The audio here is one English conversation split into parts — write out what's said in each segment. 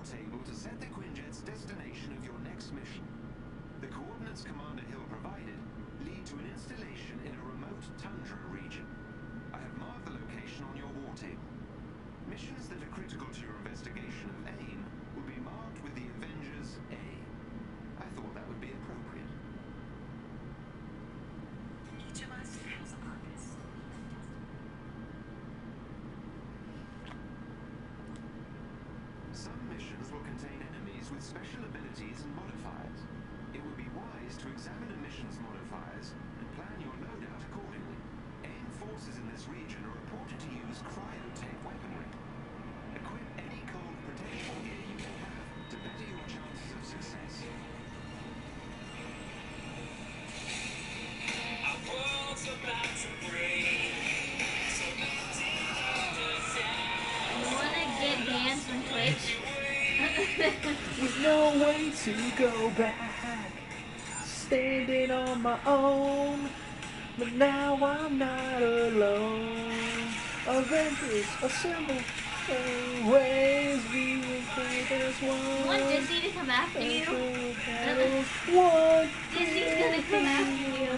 table to set the Quinjet's destination of your next mission. The coordinates Commander Hill provided lead to an installation in a remote tundra region. I have marked the location on your war table. Missions that are critical to your investigation of AIM will be marked with the Avengers A. I thought that would be appropriate. Each of us has a purpose. Some missions will contain enemies with special abilities and modifiers. It would be wise to examine a mission's modifiers and plan your loadout accordingly. AIM forces in this region are reported to use cryotech weaponry. Equip any cold protection gear you may have to better your chances of success. Our world's about to break. So nothing understand. You wanna get banned from Twitch? There's no way to go back. Standing on my own, but now I'm not alone. Avengers assemble, always we will create as one. You want Disney to come after you? One. Disney's gonna come after you.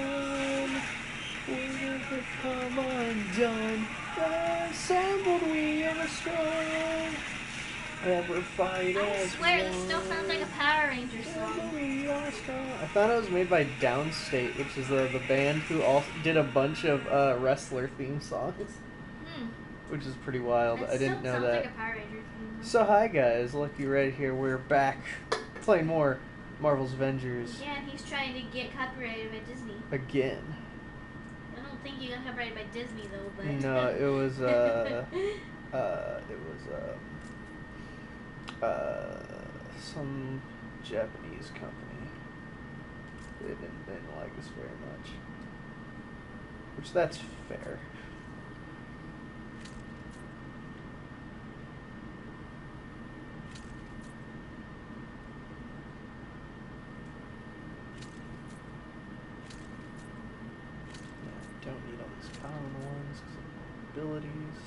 We never come undone. Assembled we are strong. Ever fight I as swear, one. this still sounds like a Power Rangers song. We are strong. I thought it was made by Downstate, which is the band who also did a bunch of wrestler theme songs, which is pretty wild. That I didn't know sounds that. like a Power Rangers theme song. So hi guys, Lucky Red here. We're back playing more Marvel's Avengers Yeah, and he's trying to get copyrighted by Disney. again. I don't think you got copyrighted by Disney though, but No, it was some Japanese company. They didn't like us very much, which that's fair. Yeah, don't need all these common ones because of abilities.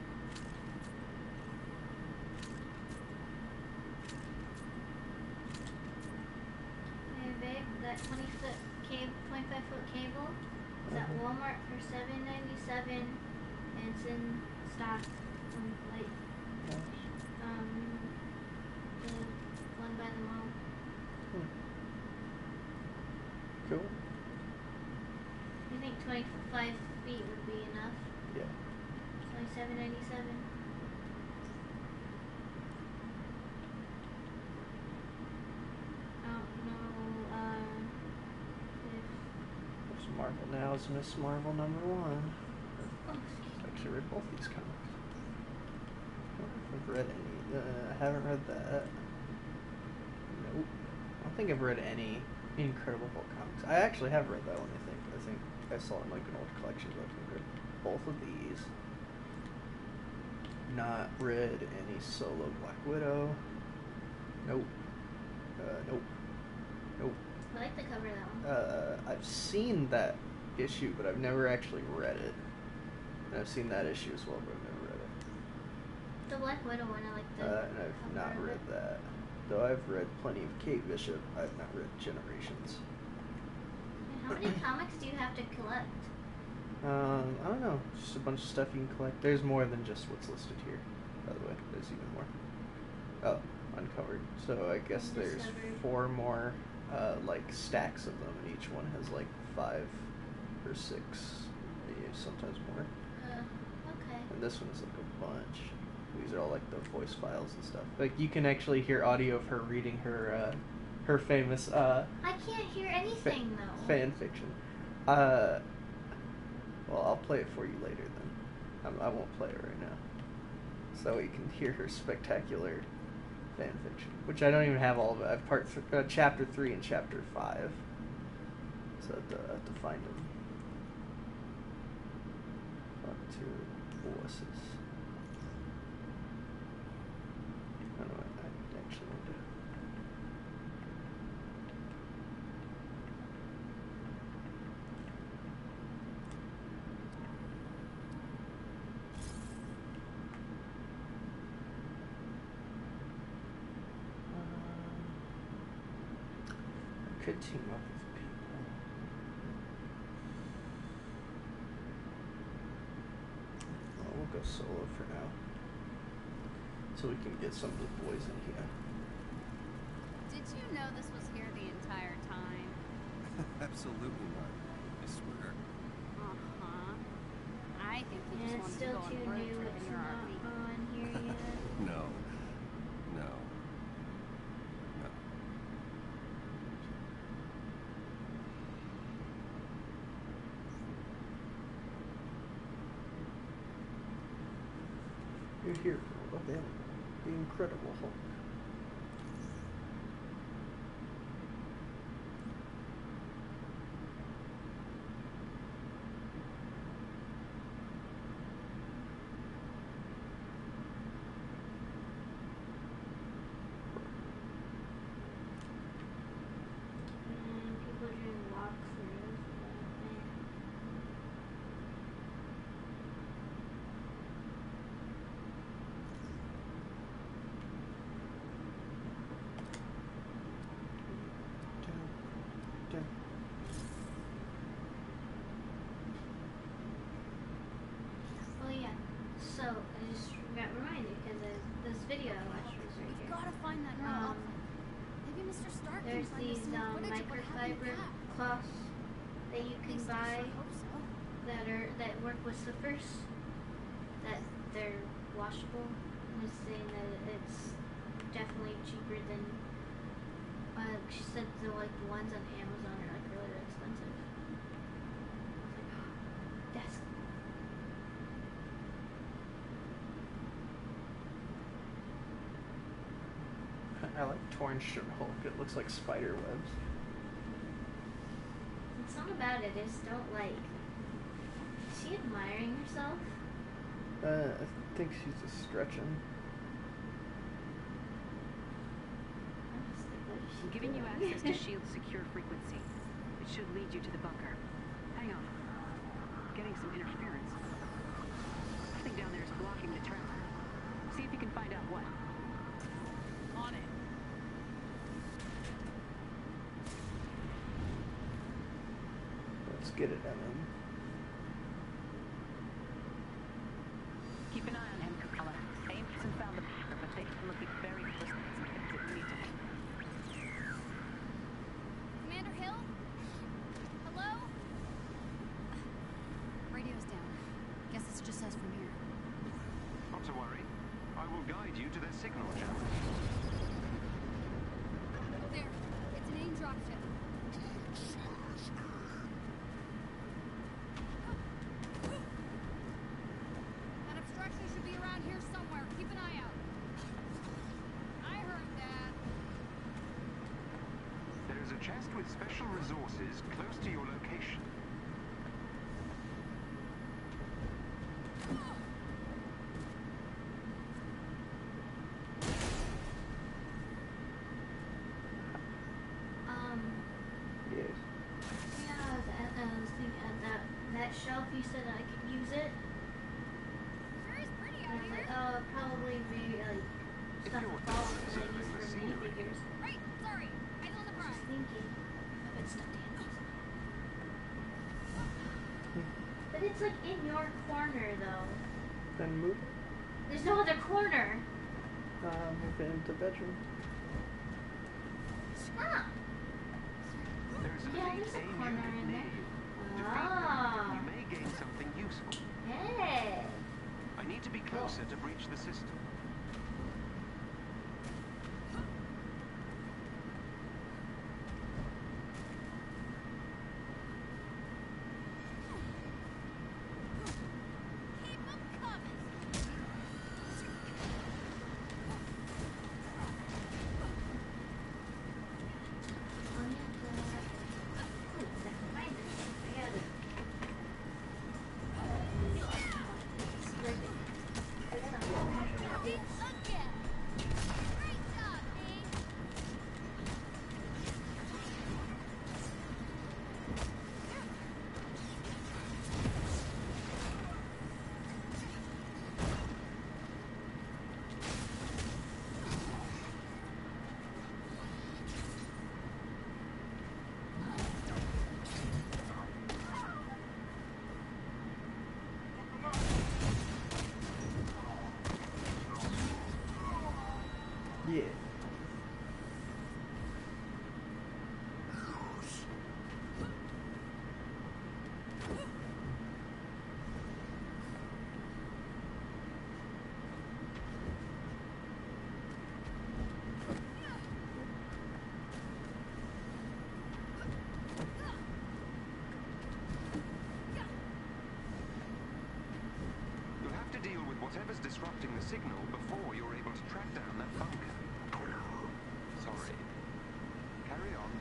Hey babe, that 25-foot cable is at Walmart for $7.97, and it's in stock. Like the one by the mall. Cool. You think 25 feet would be enough? Yeah. $27.97. I don't know if There's Marvel Now is Miss Marvel #1. oh, I actually read both these comics. I don't know if I've read any. I haven't read that. Nope. I don't think I've read any Incredible Hulk comics. I actually have read that one, I think. I think I saw it in like an old collection book. I've read both of these. Not read any solo Black Widow. Nope. Nope. Nope. I like the cover of that one. I've seen that issue, but I've never actually read it. And I've seen that issue as well, but I've never read it. The Black Widow one, I like the And I've not cover of read it. that. Though I've read plenty of Kate Bishop, I've not read Generations. And how many comics do you have to collect? I don't know. Just a bunch of stuff you can collect. There's more than just what's listed here, by the way. There's even more. Oh, uncovered. So I guess there's Undiscovered. 4 more, like, stacks of them, and each one has, like, 5 or 6, maybe sometimes more. Okay. And this one is, like, a bunch. These are all, like, the voice files and stuff. Like, you can actually hear audio of her reading her, her famous, I can't hear anything though. fan fiction. Well, I'll play it for you later then. I won't play it right now. So you can hear her spectacular fan fiction, which I don't even have all of it. I have chapter 3 and chapter 5. So I have to find them. Dr. Bosses. I don't know, I actually want to. Could team up with people. Well, we'll go solo for now. So we can get some of the boys in here. Did you know this was here the entire time? Absolutely not. I swear. Uh-huh. I think you And just it's wanted to still go on too a road new. trip It's in your not RV. on here yet. No. No. No. You're here for the Incredible Hulk. And people are doing walkthroughs. But, eh. Dun. Oh yeah. So I just got reminded because this video I watched was right We've here. gotta find that neural Um, outfit. Maybe Mr. Stark can There's find us these some more footage of what happened microfiber back. cloths that you At can least I buy sure hope so. that work with slippers. That they're washable. And it's saying that it's definitely cheaper than. She said the the ones on Amazon are like really expensive. I was like, that's. I like torn shirt Hulk. It looks like spider webs. And something about it is don't like. Is she admiring herself? I think she's just stretching. I'm just like, what is she I'm giving you doing? access to SHIELD's secure frequency. It should lead you to the bunker. Hang on. I'm getting some interference. Something down there is blocking the tracker. See if you can find out what. On it. Let's get it, Evan. Keep an eye on him, Kamala. Ames hasn't found the bunker, but they've been looking very closely at some things that we need to know. Commander Hill? Hello? Radio's down. Guess it's just us from here. Not to worry. I will guide you to their signal channel. There. It's an AIM dropship. That obstruction should be around here somewhere. Keep an eye out. I heard that. There is a chest with special resources close to your location. Yes. Yeah, I was thinking that shelf. You said I could use it. Sure is pretty And I out was like, here. oh, probably maybe like If stuff you're balls done that I use observing the for scenery, minifigures. Right, sorry. I don't I was surprise. just thinking of it stuffed animals. But it's like in your corner though. Then move. There's no other corner. Move it into bedroom. Ah. There is a Yeah, elite there's a AIM corner unit in near there. you. Defeat Ah. them, you may gain something useful. Hey. I need to be closer to breach the system. Keep 'em coming. Oh, yeah, ooh, that reminds me. I got it. It's ribbon. It's not Yeah. You'll have to deal with whatever's disrupting the signal before you're able to track down that bunker. Sorry. Carry on.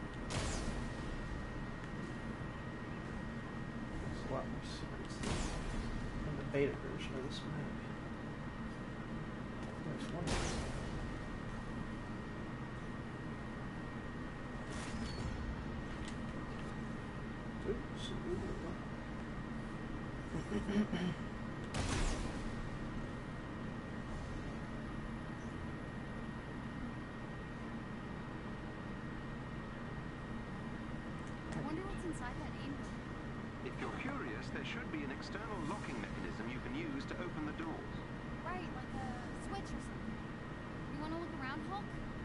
There's a lot more secrets in the beta version of this map. There's one. Oops. I wonder what's inside that aim room. If you're curious, there should be an external locking mechanism you can use to open the doors. Right, like a switch or something. You want to look around, Hulk?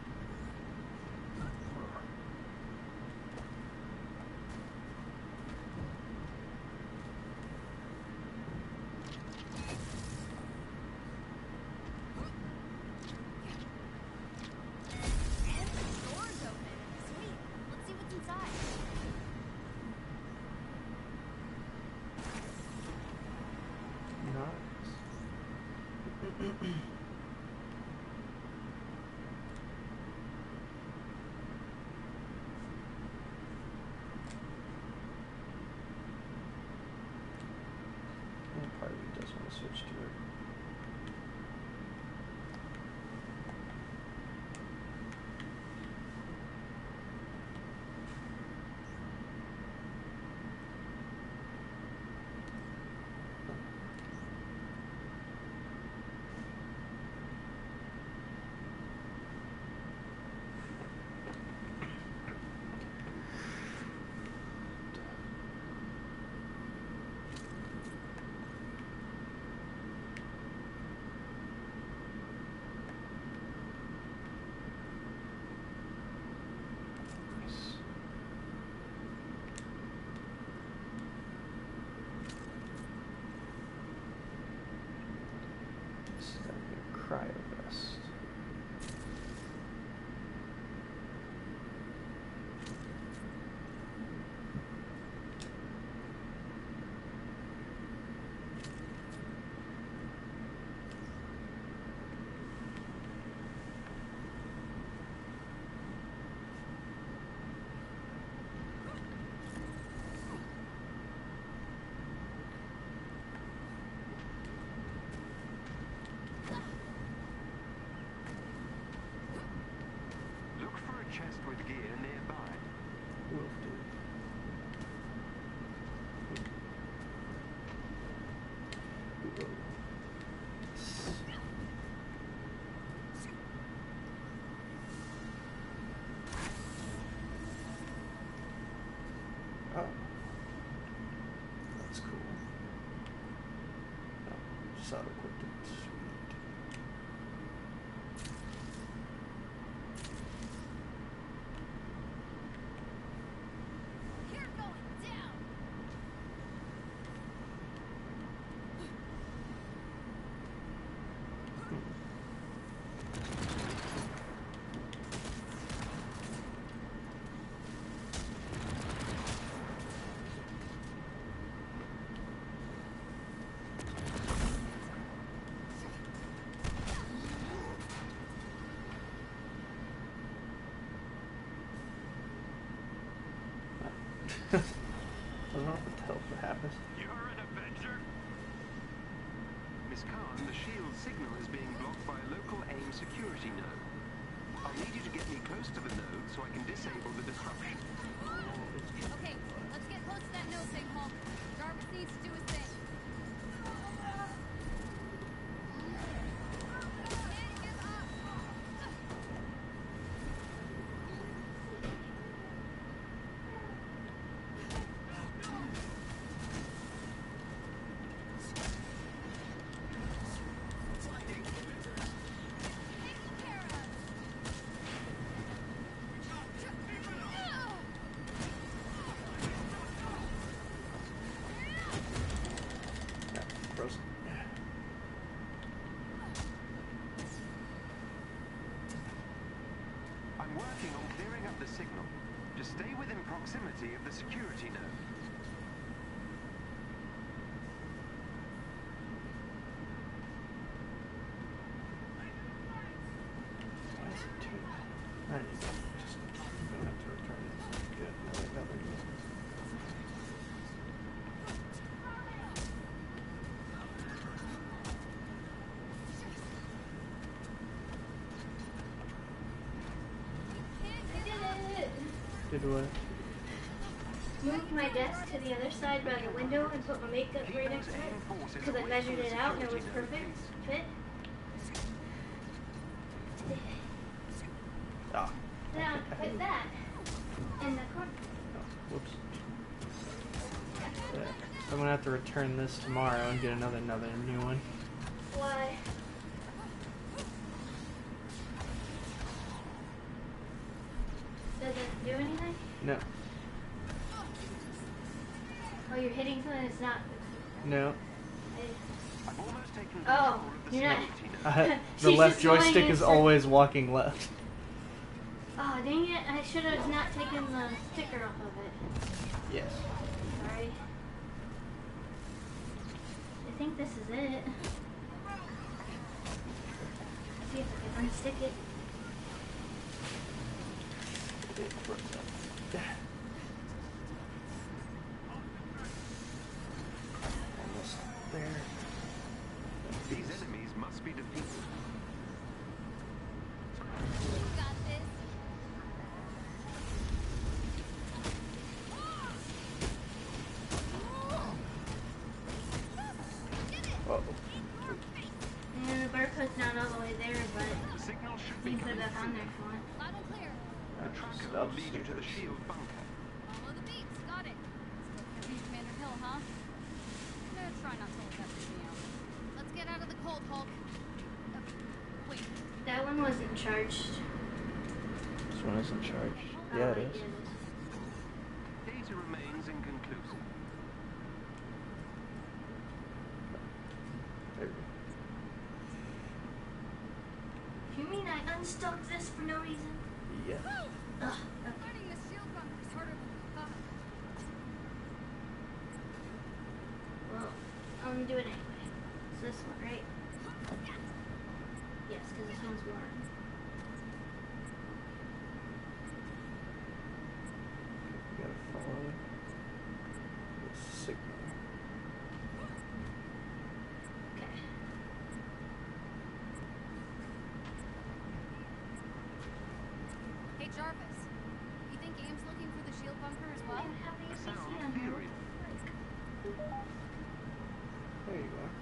And the door's open. Sweet. Let's see what's inside. Nice. And part of me does want to switch to it. Nice. This is gonna be a cryo vest. Look for a chest with gear nearby. Will do. Whoa. Oh. That's cool. Oh, just auto-equipped it. Sweet. You're going down. I don't know what the hell happens. You're an Avenger? Miss Khan, the shield signal is being blocked by a local AIM security node. I'll need you to get me close to the node so I can disable the disruption. Okay, let's get close to that node thing, Hulk. Jarvis needs to do his thing. Can't give up. Taken care of. the signal. Just stay within proximity of the security node. Why is it too? I need to just don't have to return this. Good. Another good. I did it! Did what? Moved my desk to the other side by the window and put my makeup right next to it. Because I measured it out and it was perfect fit. Ah. Now, put that in the corner. Oh, whoops. Yeah. I'm gonna have to return this tomorrow and get another new one. Why? Does it do anything? No. Oh, you're hitting something that's not. No. I've almost taken Oh, control of the you're not. security node. The She's left just going joystick in is circles. always walking left. Oh, dang it. I should have not taken the sticker off of it. Yes. Sorry. I think this is it. See if I can unstick it. Almost there. These enemies must be defeated. Got this. Uh-oh. And the barcode's not all the way there, but The signal should you be can put it coming back on through. there if you want. Loud and clear. The tracker Stop will lead you to the stickers. shield bunker. Follow the beeps. Got it. Still can't reach Commander Hill, huh? No, try not to let that freak me out. Let's get out of the cold, Hulk. Wait. That one wasn't charged. This one isn't charged. Oh, Yeah, wait, it is. Data remains inconclusive. There we go. You mean I unstuck this for no reason? Yeah. Ugh. Okay. Learning the shield bunker is harder than we thought. Well, I'm doing it anyway. It's this one, right? Yes, because this one's more. We gotta follow the signal. Okay. Hey, Jarvis. You think Ames looking for the shield bunker as well? I'm having a Sound PC on here. theory. There you go.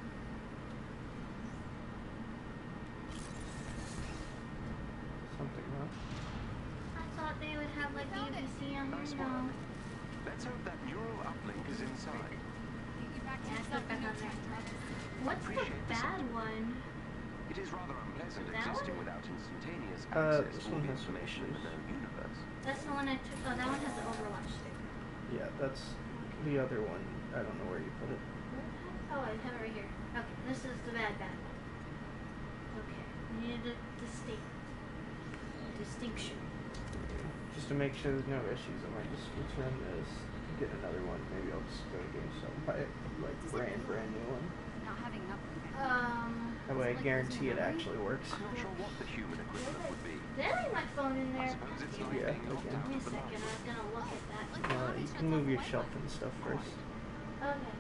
Something wrong. I thought they would have like the UPC on Nice here. No. work. Let's hope that neural uplink is inside. Get you back to Yeah, yourself put it in no back on time, there. Jarvis. What's the Appreciate the bad support. one? It is rather unpleasant That existing one? without instantaneous This access to all one the has some information in the issues. known universe. That's the one I took. Oh, that one has the Overwatch sticker. Yeah, that's the other one. I don't know where you put it. Oh, I have it right here. Okay, this is the bad one. Okay, we needed a distinction. Just to make sure there's no issues, I might just return this, get another one. Maybe I'll just go to GameStop and buy it, like brand new one. Not having an uplink. That way I Like, guarantee it memory? actually works. I'm not sure what the human equivalent would be. Did I leave my phone in I there? suppose it's like Yeah, being locked okay. out Give me a of the second. I light. was gonna look at that. You can move your shelf and stuff first. Okay.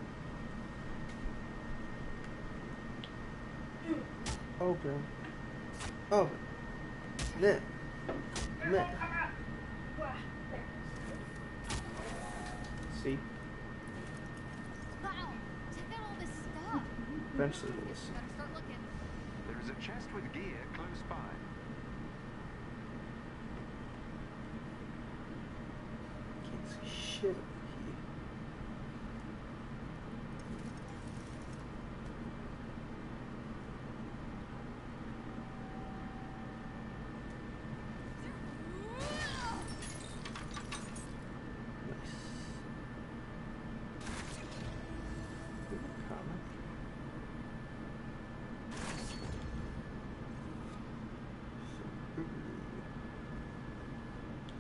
Open. Open. Knit. Knit. See? Wow. Check out all this stuff. Eventually we'll listen. Better start looking. There is a chest with gear close by. Can't see shit up here. Nice. Good comic. So,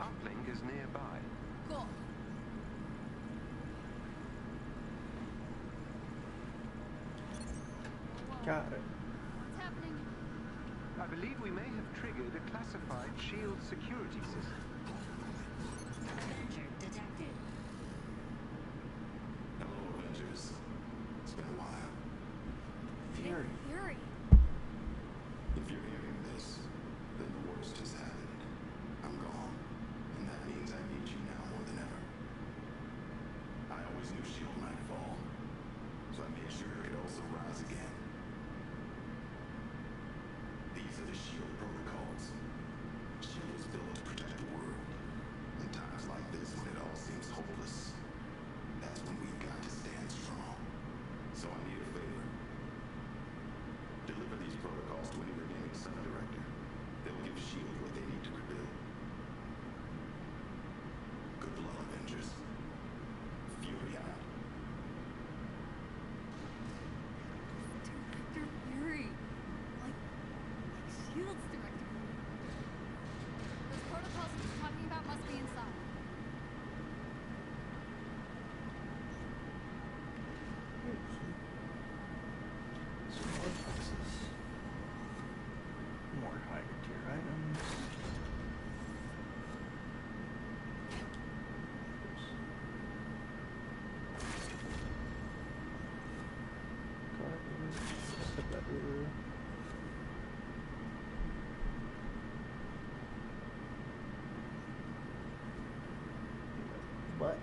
uplink is nearby. Cool. Whoa. Got it. What's happening? I believe we may have triggered a classified shield security system. Avenger detected. Hello, Avengers. It's been a while. Fury. Fury. If you're hearing this, then the worst has happened. I'm gone, and that means I need you now more than ever. I always knew S.H.I.E.L.D. might fall, so I made sure it could also rise again. These are the S.H.I.E.L.D. protocols. S.H.I.E.L.D. was built to protect the world. In times like this, when it all seems hopeless, that's when we've got to stand strong. So I need a favor. Deliver these protocols to any remaining Sun Director. They'll give S.H.I.E.L.D. what they need to rebuild. Good luck, Avengers. Fury out. Director Fury. Like Shield's director. Those protocols he's talking about must be inside. Some more boxes. More higher tier items. Step that over. But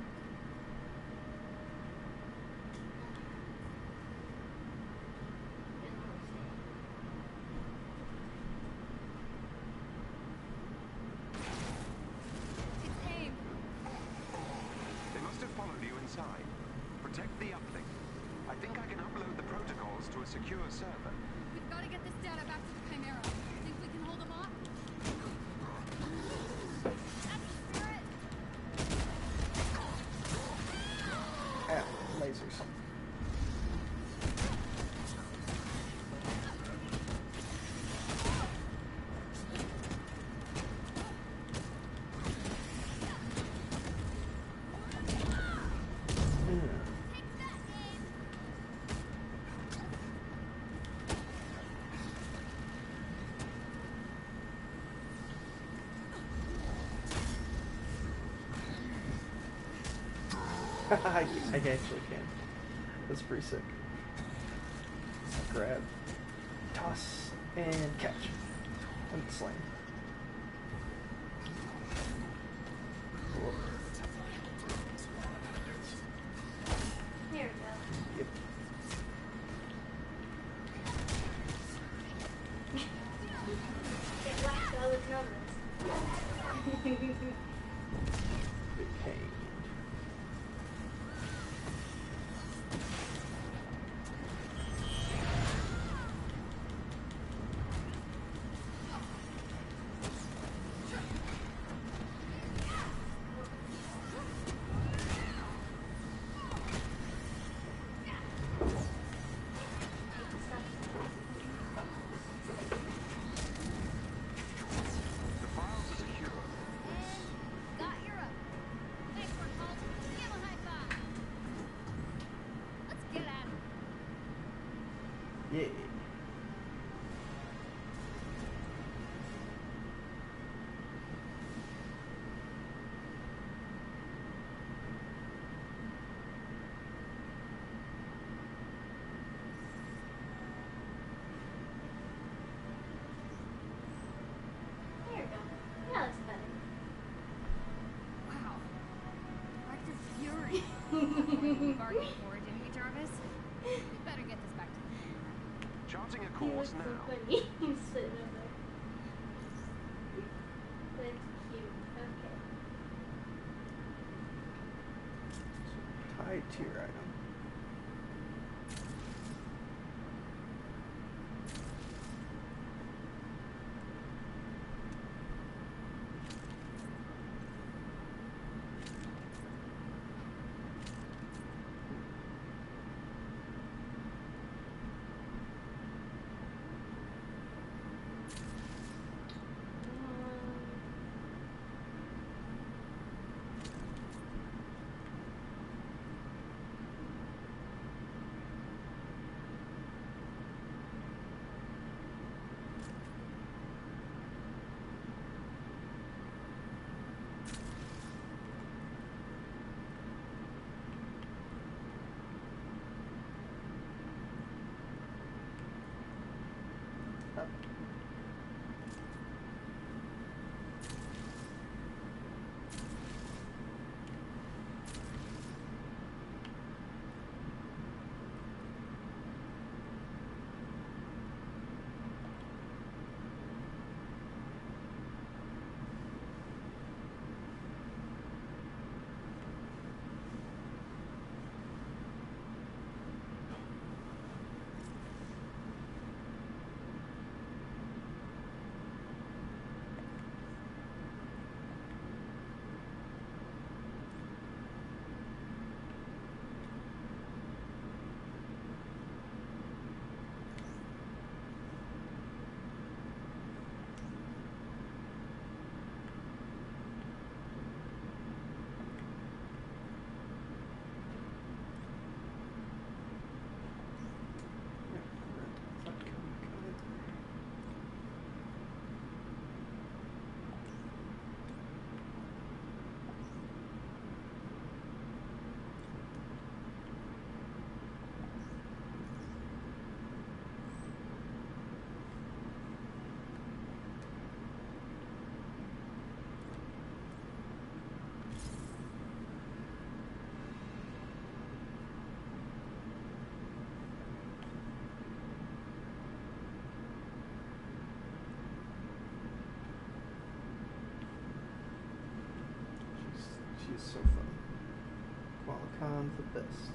It's AIM. They must have followed you inside. Protect the uplink. I think I can upload the protocols to a secure server. We've got to get this data back to the Chimera. Think we can hold them off? That's the spirit. lasers. Take that, AIM. I actually can. That's pretty sick. Grab, toss, and catch. And slam. Cool. Here we go. Yep. Get whacked all the numbers. Big pain. The files are secure. And got Europe. Thanks for calling. Give him a high five. Let's get at it. Yeah. There we go. That looks better. Wow. Director Fury. We bargained for it, didn't we, Jarvis? We better get this back to the Chimera. Charting a He looks course so now. funny. He's sitting over there. That's cute. Okay. High tier item. Up. She's so fun. Qualicon's the best.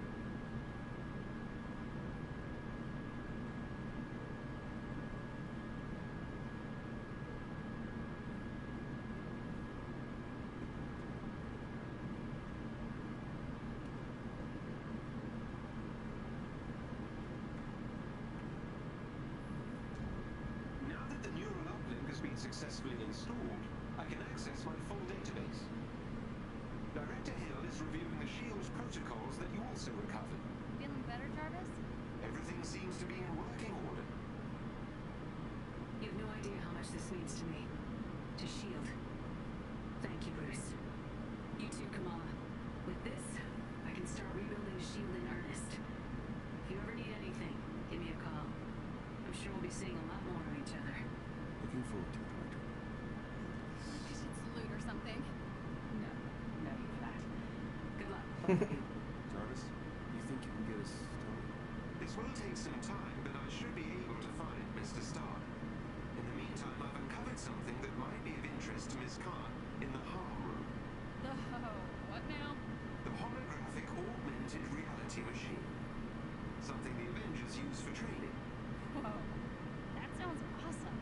Now that the neural uplink has been successfully installed, I can access my full database. Director Hill is reviewing the SHIELD's protocols that you also recovered. Feeling better, Jarvis? Everything seems to be in working order. You have no idea how much this means to me. To S.H.I.E.L.D. Thank you, Bruce. You too, Kamala. With this, I can start rebuilding S.H.I.E.L.D. in earnest. If you ever need anything, give me a call. I'm sure we'll be seeing a lot more of each other. Looking forward to it, Director. I should salute or something. No, no need for that. Good luck. Jarvis, you think you can get us started? This will take some time, but I should be able to find Mr. Stark. In the meantime, I've uncovered something that might be of interest to Ms. Khan in the harm room. What now? The holographic augmented reality machine. Something the Avengers use for training. Whoa. That sounds awesome.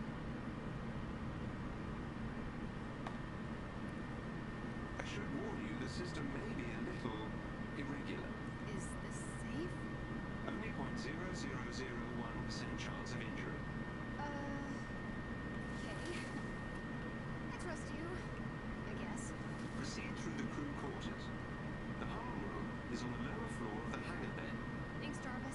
I should warn you, the system may be a little irregular. Is this safe? Only 0.0001% chance of injury. Okay. I trust you. I guess. Proceed through the crew quarters. The harm room is on the lower floor of the hangar bay. Thanks, Jarvis.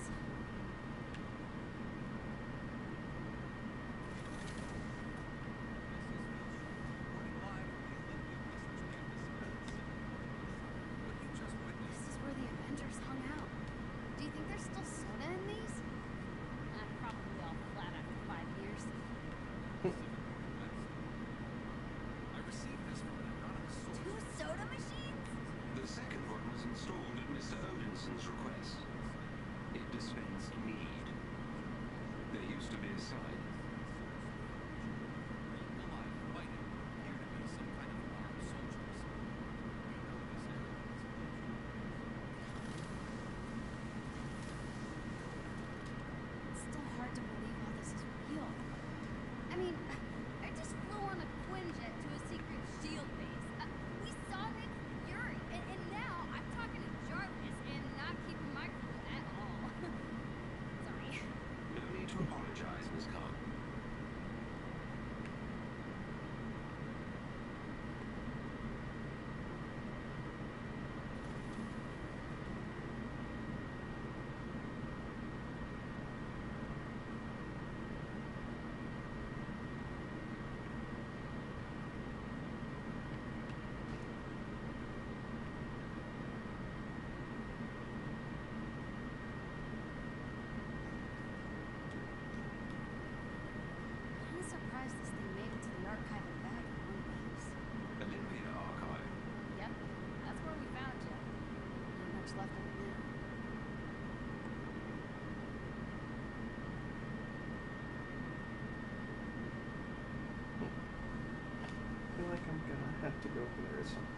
gonna have to go over there at some point.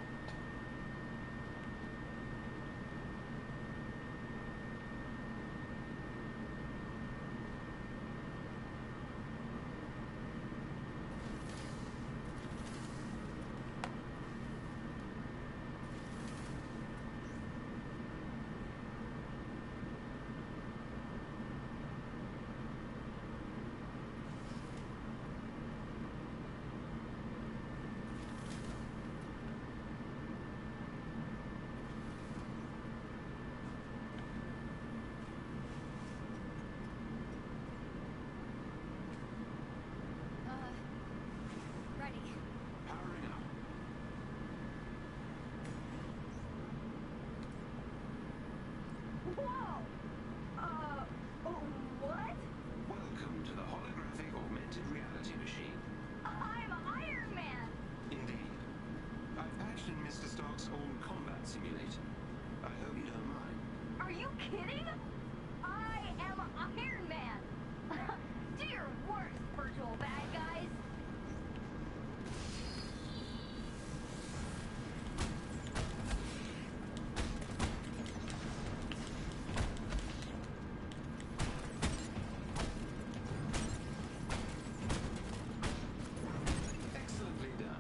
Ready. Powering up. Whoa! What? Welcome to the holographic augmented reality machine. I'm Iron Man! Indeed. I've patched in Mr. Stark's old combat simulator. I hope you don't mind. Are you kidding? I am Iron Man! Do your worst, virtual bad guys! Excellently done.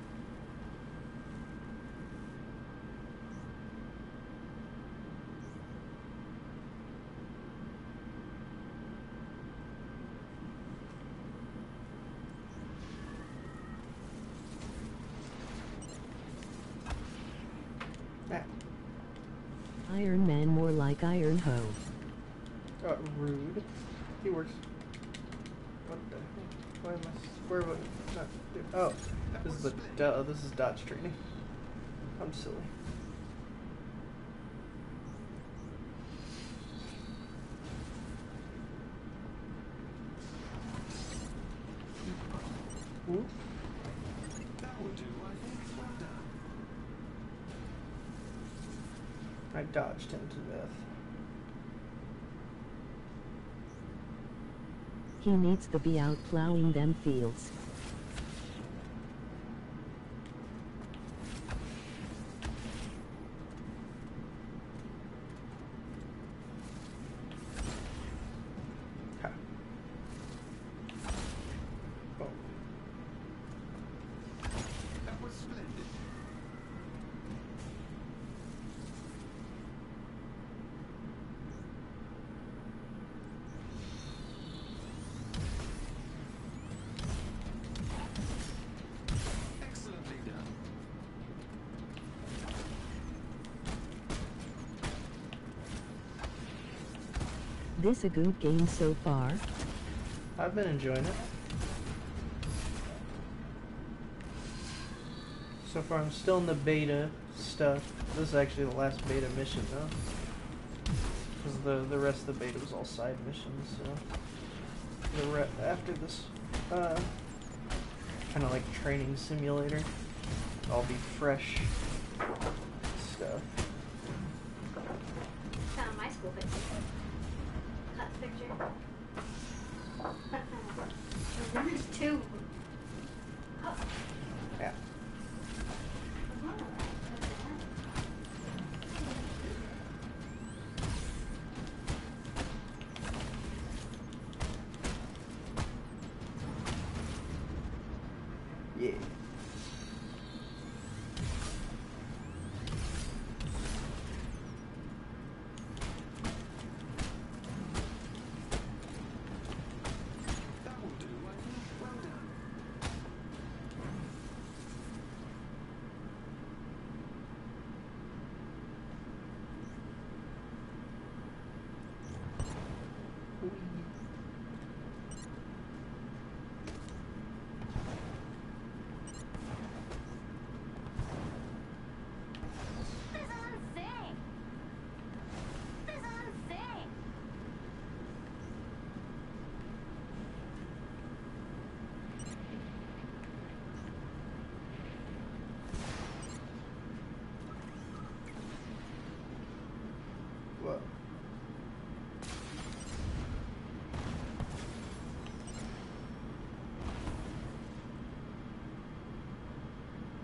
Ah, Iron Man more like Iron Hoe. rude. He works. What the heck? Why am I? Where am I? Not, oh, this is the this is dodge training. I'm silly. Ooh. That will do, I think. Well done. I dodged him to death. He needs to be out plowing them fields. Ha. Oh. That was splendid. Excellently done. This a good game so far. I've been enjoying it. So far, I'm still in the beta stuff. This is actually the last beta mission, though. Because the rest of the beta was all side missions, so... after this, kind of like training simulator, I'll be fresh stuff. Found my school picture. Cut picture. And there's two. Oh. Yeah. Yeah. That will do, I think. Well done.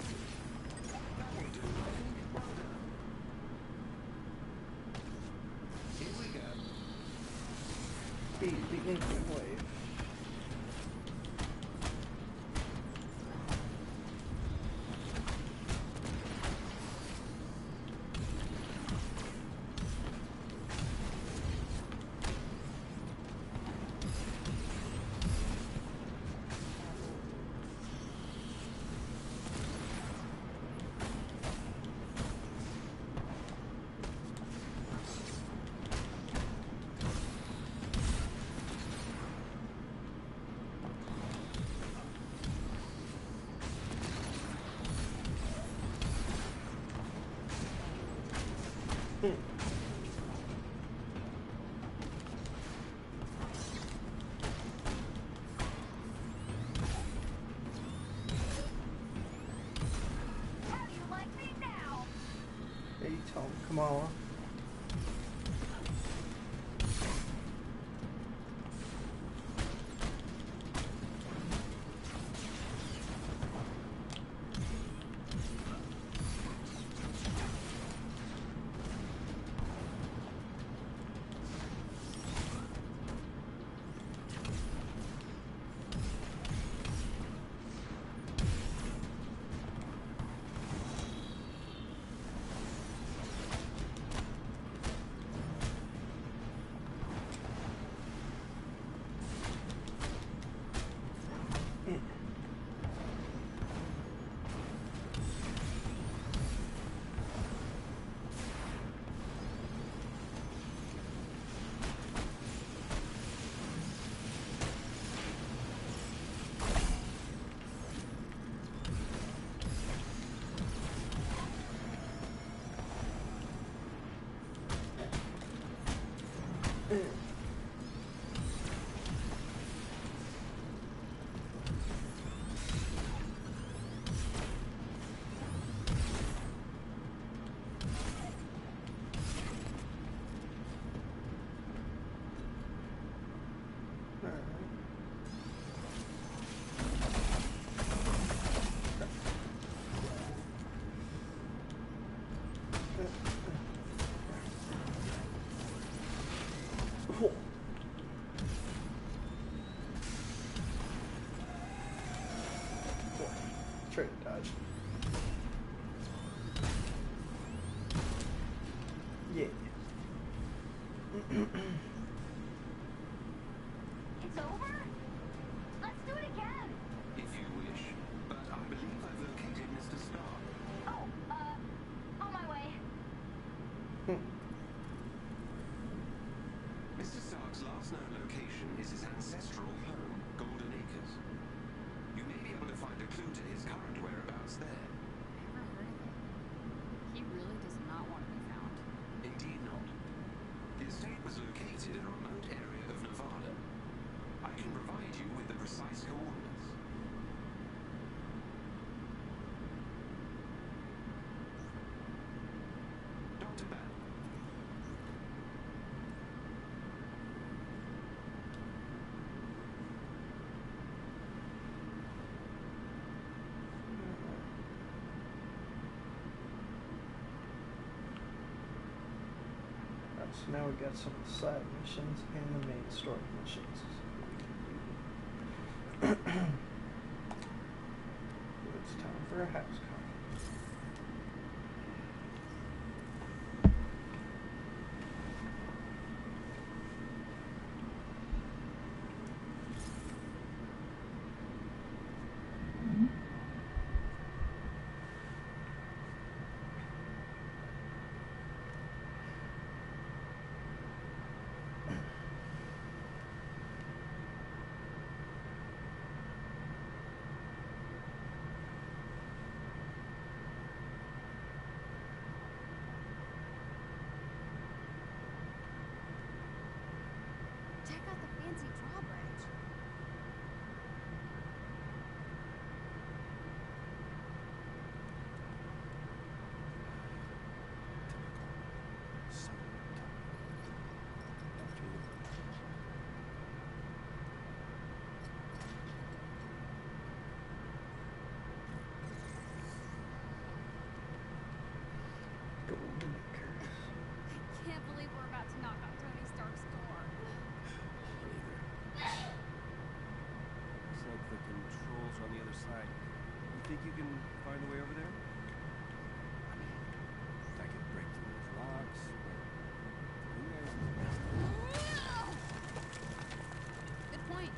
That will do, I think. Well done. Here we go. Beat the instant wave. How do you like me now? Hey, tell him, Kamala. Trade dodge. Yeah. It's over? Let's do it again. If you wish. But I believe I've located Mr. Stark. Oh, on my way. Mr. Stark's last known location is his ancestral home, Golden Acres. You may be able to find a clue to his current whereabouts there. Never heard of it. He really does not want to be found. Indeed not. The estate was located in a remote area of Nevada. I can provide you with the precise coordinates. Dr. Banner. So now we got some of the side missions and the main story missions. It's time for a house call. Think you can find a way over there? I mean, I could break through those rocks, but who knows? Good point.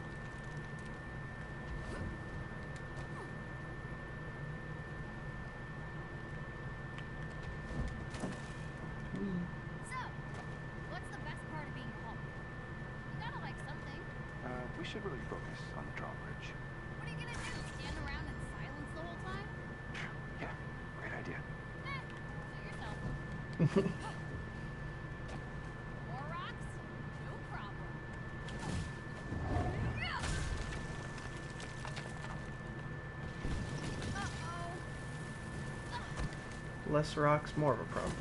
So, what's the best part of being Hulk? You gotta like something. We should really focus on the drawbridge. What are you gonna do? Stand around in silence the whole time? Yeah, great idea. Suit yourself. More rocks? No problem. Uh-oh. Less rocks, more of a problem.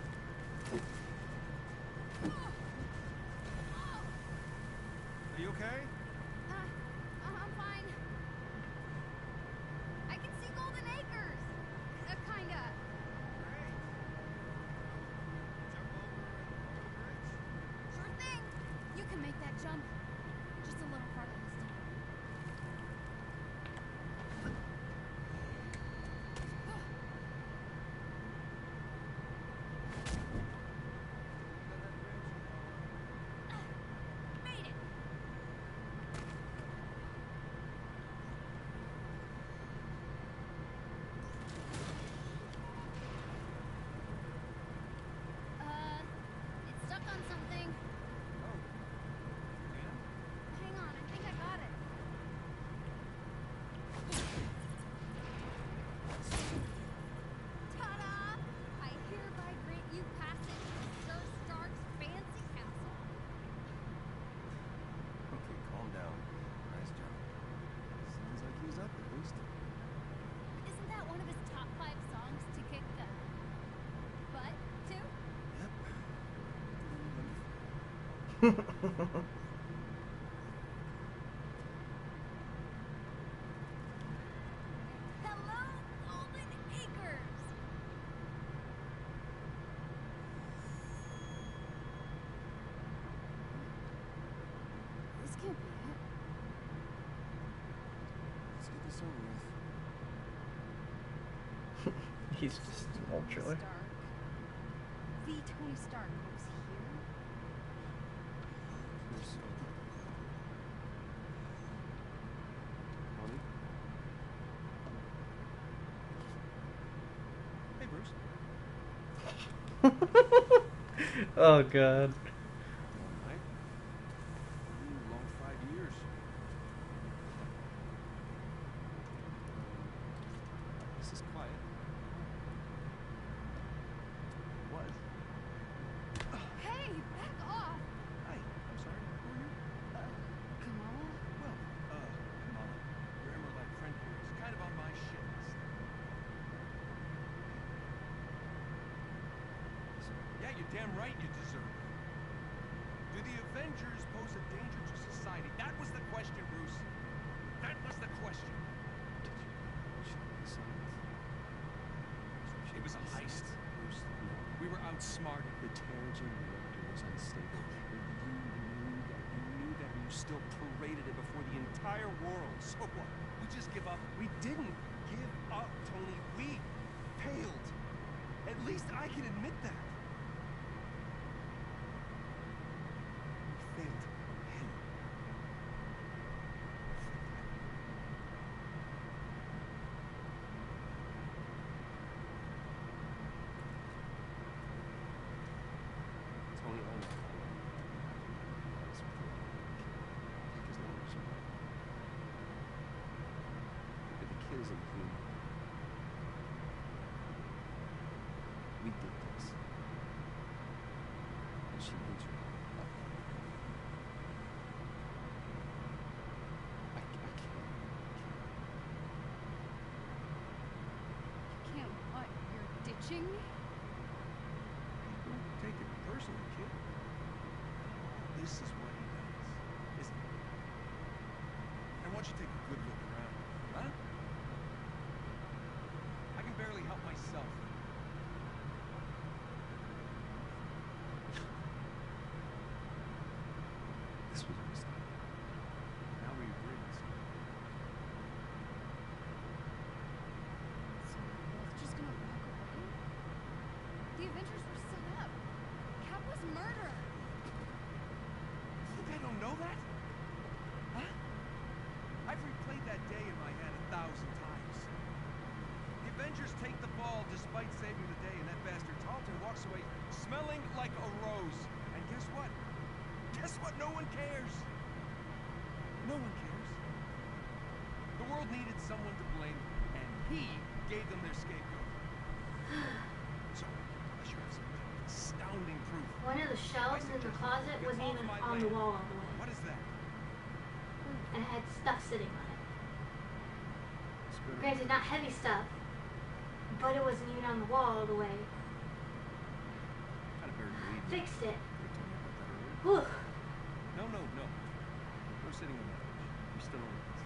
Are you okay? I'm fine. I can see Golden Acres. Kinda. Great. Jump over the bridge? Sure thing. You can make that jump. Just a little farther this time. Made it. It's stuck on something. Oh. Yeah? Hang on, I think I got it. Ta-da! I hereby grant you passage to Sir Stark's fancy castle. Okay, calm down. Nice job. Sounds like he's up at least. Isn't that one of his top 5 songs to kick the butt to? Yep. Hello, Golden Acres! This can't be it. Let's get this over with. He's just an old trailer. Stark. The Tony Stark lives here. Here's Tony? Hey, Bruce. Oh god. Long night. Long 5 years. This is quiet. Was. Hey, back off! Hi. I'm sorry. Who are you? Kamala? Well, Kamala. Your emerald friend here is kind of on my shit list. Yeah, you're damn right you deserve it. Do the Avengers pose a danger to society? That was the question, Bruce. That was the question. It was a heist, Bruce. We were outsmarted. The Terrigen reactor was unstable. You knew that and you still paraded it before the entire world. So what? We just give up? We didn't give up, Tony. We failed. At least I can admit that. We failed him. Tony, I know. Because no one survived. But the kid isn't human. We did this. And she needs her. I can't. You can't what? You're ditching me? Don't take it personally, kid. This is what he does, isn't it? And why don't you take a good look around, huh? I can barely help myself. This was our style. Now we agree. take the fall despite saving the day, and that bastard Tarleton walks away smelling like a rose. And guess what? Guess what? No one cares. No one cares. The world needed someone to blame, and he gave them their scapegoat. So, unless you have some astounding proof. One of the shelves in the closet wasn't even on the wall all the way. What is that? And it had stuff sitting on it. Granted, not heavy stuff, but it wasn't even on the wall all the way. Kind of buried the lead. Fixed it. You told me about that earlier. Whew. No. No sitting on that bench. You're still on this.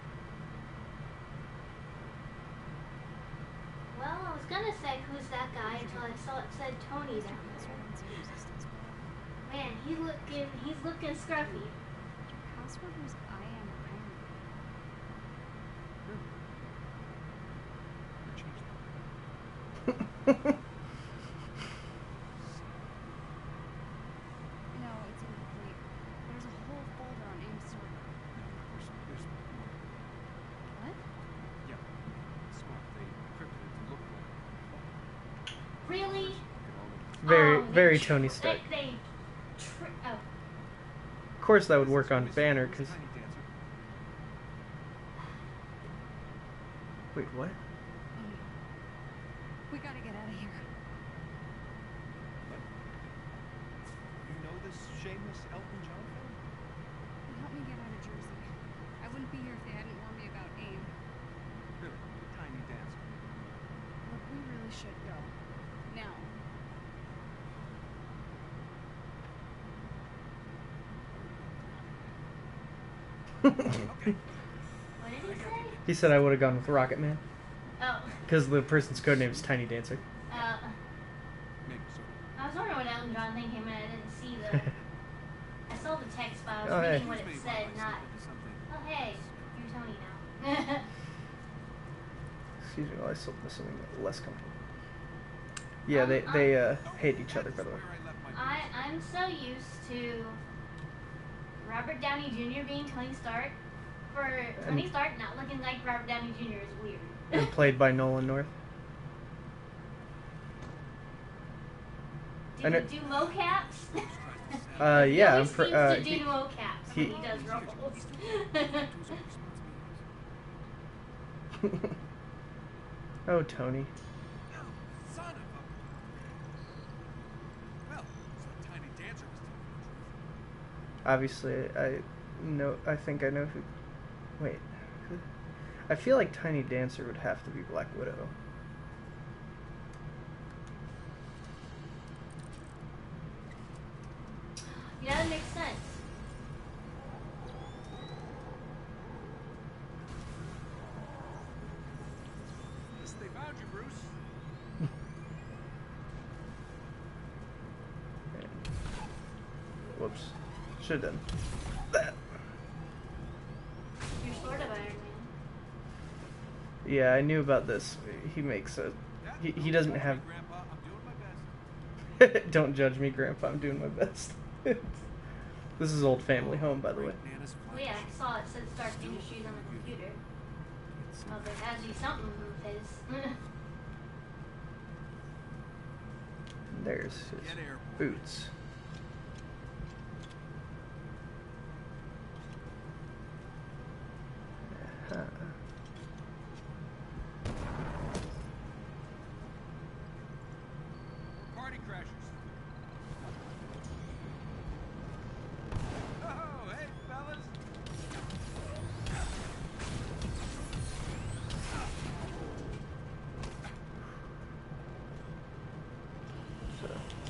Well, I was gonna say who's that guy until I saw it said Tony down there. Man, he's looking scruffy. Password was I am Iron Man. You changed No, it's incomplete. There's a whole folder on AIM's server. There's more. What? Yeah. Smart. They encrypted it to look like. Really? Very, Oh, very they Tony Stark. Oh. Of course, that would work on Banner, because... Tiny Dancer. Wait, what? We gotta get out of here. What? You know this shameless Elton John film? Help me get out of Jersey. I wouldn't be here if they hadn't warned me about AIM. Really? Tiny Dancer. Look, we really should go. Now. Okay. What did he say? He said I would have gone with Rocket Man, Oh. because the person's codename is Tiny Dancer. Maybe so. I was wondering what Elton John thing came in. I didn't see the. I saw the text, but I was Oh, hey. reading what it said, not. Oh, hey, you're Tony now. Excuse me, well, I still miss something less comfortable. Yeah, they hate each other, by the way. I'm so used to Robert Downey Jr. being Tony Stark. For Tony Stark not looking like Robert Downey Jr. is weird. And played by Nolan North. Do you do mocaps? Yeah, He always seems to do he- mocaps he- when he does roles. Oh, Tony. Son of a... Well, so Tiny Dancer was telling the Obviously, I think I know who... Wait. Who? I feel like Tiny Dancer would have to be Black Widow. Yeah, that makes sense. truth. They found you, Bruce. Whoops. Should've done that. You're sort of Iron Man. Yeah, I knew about this. He makes a... He doesn't have... Grandpa, I'm doing my best. Don't judge me, Grandpa. I'm doing my best. This is Old Family Home, by the way. Nana's Well, yeah, I saw it said Stark Industries on the computer. Oh, there has to be something with his. There's his boots. Uh-huh. Party crashers. Oh, hey, fellas. So.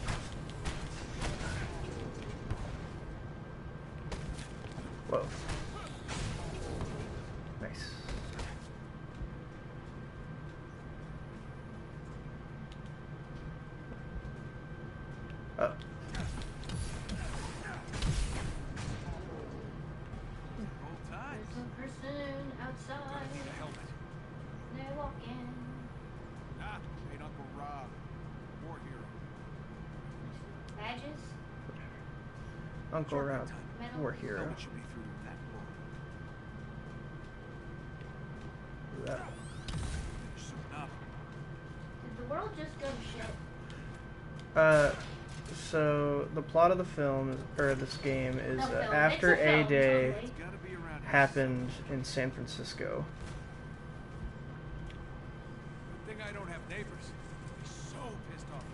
Whoa. Nice. Oh. Roll Tide. There's a person outside. Get a helmet. They're walking. Ah, ain't Uncle Rob. War hero. Badges? Uncle Rob, Metal? war hero. Helmet should be through that door. That. Suiting up. the world just go to shit? So the plot of the film or this game is No, film. after It's a film, A-Day totally. Gotta be around here. happened in San Francisco. Good thing I don't have neighbors. I'd be so pissed off.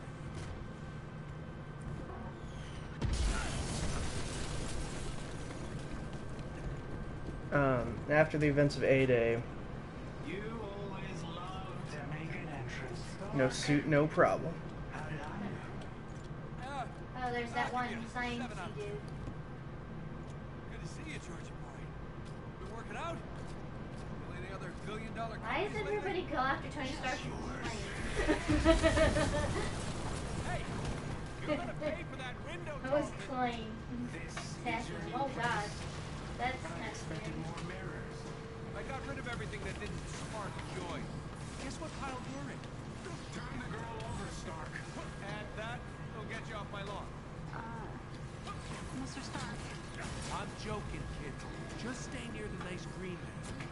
After the events of A-Day, You always love to make an entrance. no suit, no problem. How did I know? Yeah, Oh, there's that one Seven science out of dude. good to see you, Georgie boy. Been working out? Kill any other billion-dollar Why does companies lately? everybody go after Tony Stark and plane? Hey, you're gonna pay for that window I was treatment. playing. This Tacky. Oh god. That's not expected scary. more mirrors. I got rid of everything that didn't spark joy. Guess what pile you're in? Turn the girl over, Stark. And that will get you off my lawn. Mr. Stark. I'm joking, kid. Just stay near the nice green man.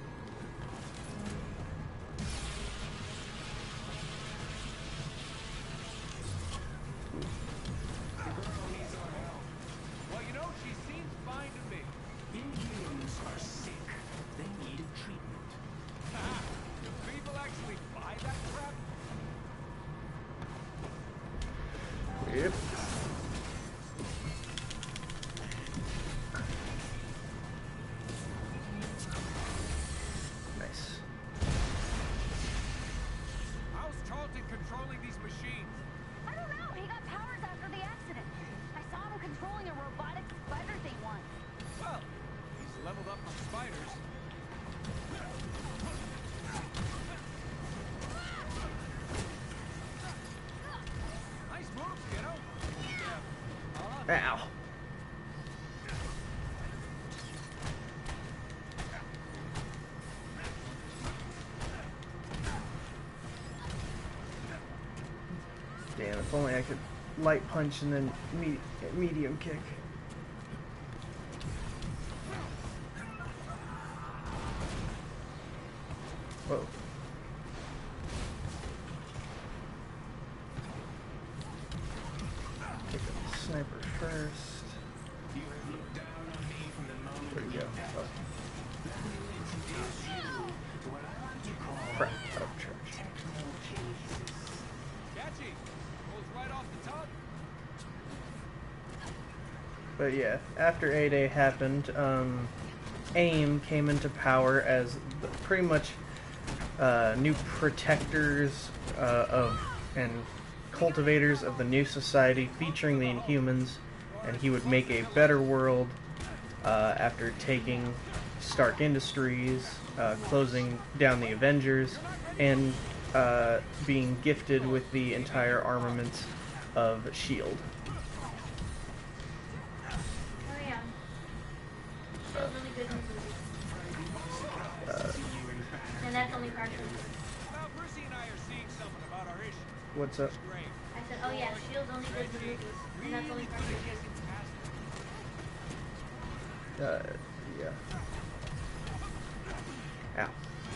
The girl needs our help. Well, you know, she seems fine to me. Inhumans are sick. They need treatment. Do people actually buy that crap? Yep. Nice. How's Charlton controlling these machines? I don't know. He got powers after the accident. I saw him controlling a robotic spider thing once. Well, he's leveled up on spiders. Nice moves, kiddo. Yeah. Ow. Damn, if only I could light punch and then medium kick. Whoa. Take the sniper first. You have looked down on me from the moment Where'd he we go? met. Oh, Let me introduce you to what I like to call crap. Out of charge. technokinesis. Catchy. Rolls right off the tongue. But yeah, after A-Day happened, AIM came into power as pretty much new protectors of and cultivators of the new society, featuring the Inhumans, and he would make a better world after taking Stark Industries, closing down the Avengers, and being gifted with the entire armament of S.H.I.E.L.D. Oh yeah. She was really good in the movie. And that's only partially. Well, Percy and I are seeing something about our issue. What's up? Great. I said, oh yeah, S.H.I.E.L.D. only good in the movies. And that's only Really partially. good at getting past it. Yeah. Ow.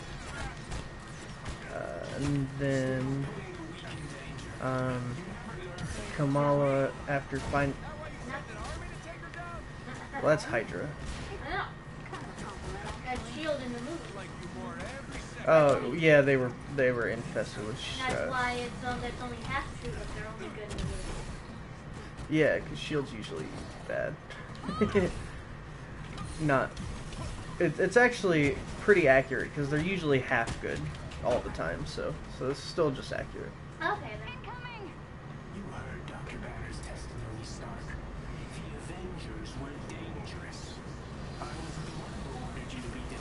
And then, Kamala, after find, well, that's Hydra. I know. Had S.H.I.E.L.D. in the movie. Oh, yeah, they were infested with. That's why it's that's only half true, but they're only good in the movie. Yeah, because S.H.I.E.L.D.'s usually bad. Not. It's actually pretty accurate because they're usually half good all the time. So it's still just accurate. Okay then. Incoming! You heard Dr. Banner's testimony, Stark. The Avengers were dangerous. I was the one who ordered you to be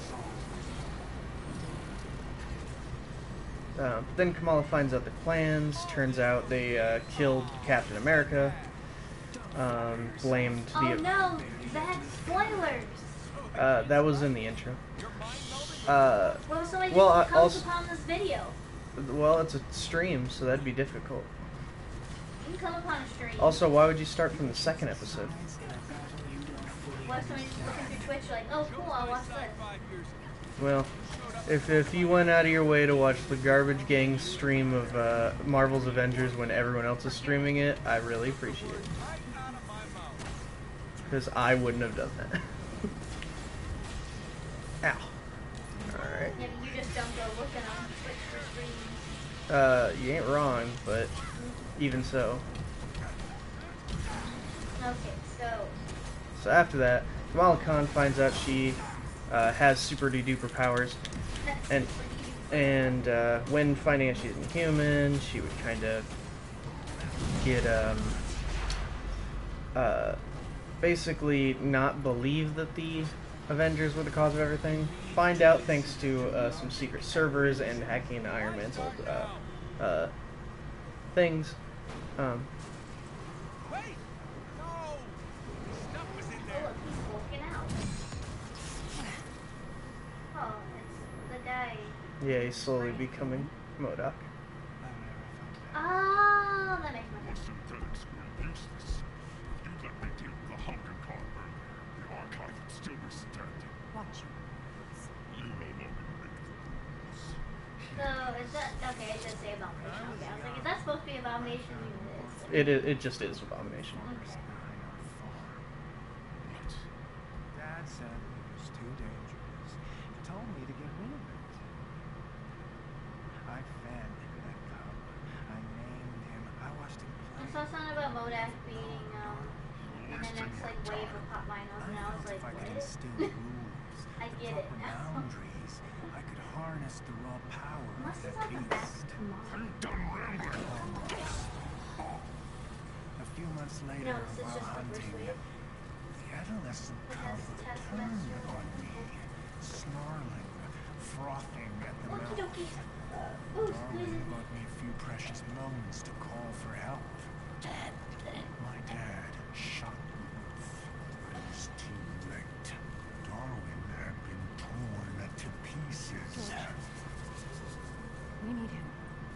disarmed. Then Kamala finds out the plans. Turns out they killed Captain America. Blamed Oh the. no, that's spoilers. That was in the intro. Well, so I just Well, comes also- upon this video. Well, it's a stream, so that'd be difficult. You can come upon a stream. Also, why would you start from the second episode? What if somebody's just looking through Twitch like, oh cool, I'll watch this. Well, If you went out of your way to watch the Garbage Gang stream of Marvel's Avengers when everyone else is streaming it, I really appreciate it. Because I wouldn't have done that. Ow. Alright. Yeah, but you just don't go looking on Twitch for streams. You ain't wrong, but even so. Okay, so. So after that, Kamala Khan finds out she has super duper powers, and when finding out she's inhuman, she would kind of get basically not believe that the Avengers were the cause of everything. Find out thanks to some secret servers and hacking Iron Man's old things. Yeah, he's slowly becoming MODOK. Oh, that makes more sense. Synthetics were useless. You let me deal with the Hungercon earlier. The archive would still be standing. Watch you. You no longer make the rules. So, is that... Okay, it does say Abomination. Okay, I was like, is that supposed to be Abomination? It just is Abomination. Okay. Dad said it was too dangerous. He told me to get rid of it. I fed that cub. I named him. I watched him I play. saw something about MODOK being in the next like wave of Pop Vinyls, and I was like, If I could what? instill rules, I get it proper now. boundaries, I could harness the raw power of Unless the it's not the best beast. tomorrow. A few months No, later, this is while just the first hunting, wave. the adolescent cub test turned message. on me, snarling, frothing at the Okie mouth. dokie. Ooh, Darwin bought me a few precious moments to call for help. My dad shot the wolf, but it was too late. Darwin had been torn to pieces. We need him.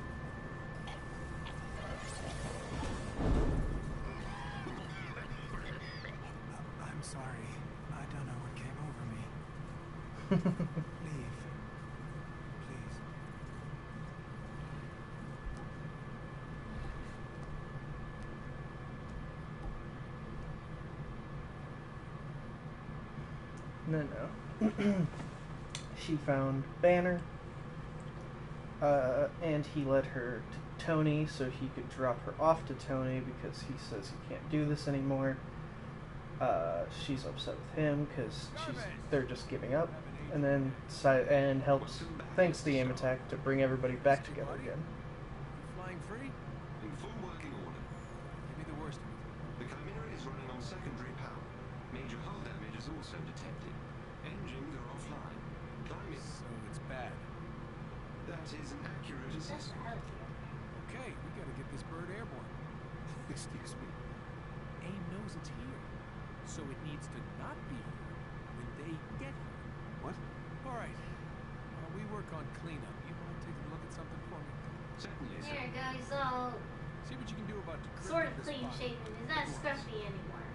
I'm sorry. I don't know what came over me. Leave. Please. No. She found Banner, and he led her to Tony so he could drop her off to Tony because he says he can't do this anymore. She's upset with him because they're just giving up, and then helps, thanks to the aim attack, to bring everybody back together again. Flying free? In full working order. Give me the worst of it. The Chimera is running on secondary power. Major hull damage is also detected. Engines are offline. Climate. So it's bad. That is an accurate That's assessment. out here. Okay, we gotta get this bird airborne. Excuse me. AIM knows it's here, so it needs to not be here when they get here. What? All right. While we work on cleanup, you want to take a look at something for me? Certainly, sir. Here, guys, all See what you can do about sort of decrypting this clean file. shaven. It's not scruffy anymore.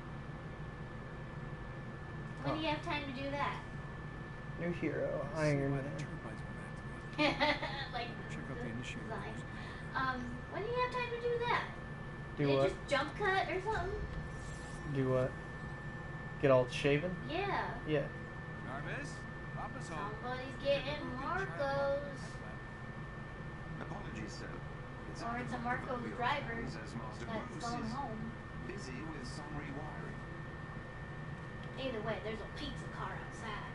When do you have time to do that? New hero, See Iron why Man. the turbines were activated. Like Check out the initiator design. rules. When do you have time to do that? Do Did it what? just jump cut or something? Do what? Get all shaven? Yeah. Yeah. Jarvis, Papa's home. Somebody's getting Marcos. Apologies, sir. Or it's a Marcos driver that's going home. Busy with some rewiring. Either way, there's a pizza car outside.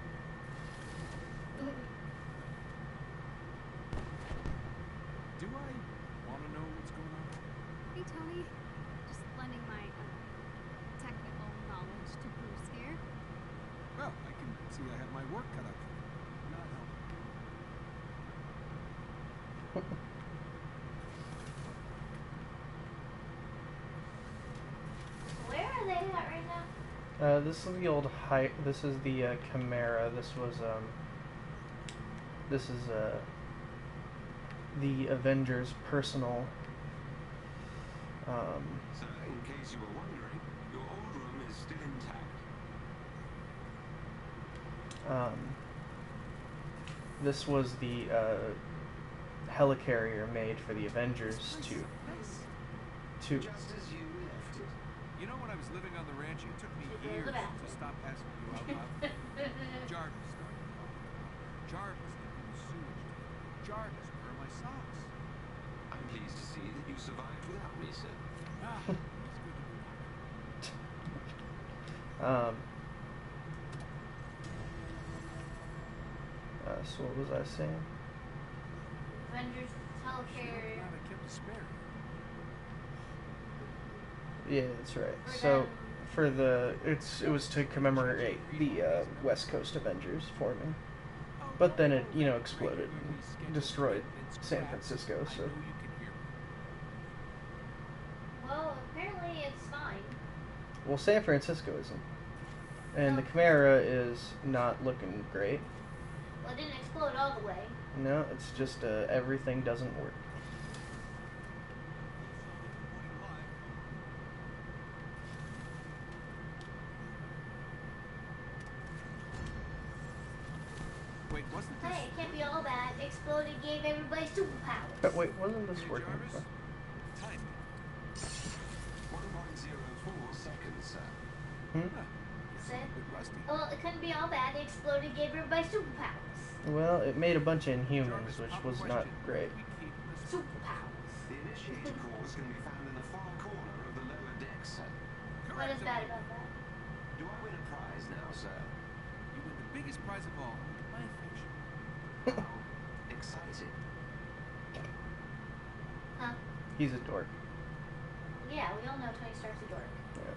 Do I want to know what's going on? Hey, Tony. Just lending my technical knowledge to Bruce here. Well, I can see I have my work cut out for me. Not helping. Where are they at right now? This is the old this is the Chimera. This was the Avengers' personal Sir, in case you were wondering, your old room is still intact. this was the helicarrier made for the Avengers to Just as you left it. You know, when I was living on the ranch, it took me Should go to years the bathroom. to stop asking you out loud. Jarvis started talking. Jarvis emptied the sewage tank. Jarvis, where are my socks? I'm pleased to see that you survived without me, sir. Ah, it's good to be back. So what was I saying? Avengers helicarrier. Glad I kept a spare. Yeah, that's right. For So them. for the it was to commemorate the West Coast Avengers forming, but then it exploded and destroyed San Francisco. So I know you can hear me. Well, apparently it's fine. well, San Francisco isn't, and the Chimera is not looking great. Well, it didn't explode all the way. No, it's just everything doesn't work. Wait, wasn't this? Hey, it can't be all bad. Exploded gave everybody superpowers. But wait, wasn't this working? Jarvis? Time. 1.04 seconds, sir. Hmm? Said, A bit rusty. well, it couldn't be all bad. It exploded gave everybody superpowers. Well, it made a bunch of Inhumans, Jarvis, which pop was question. not great. We keep this- Superpowers. The initiator cores can be found in the far corner of the lower deck, sir. What is bad about that? Do I win a prize now, sir? You win the biggest prize of all, my affection. How exciting. Huh? He's a dork. Yeah, we all know Tony Stark's a dork. Yeah.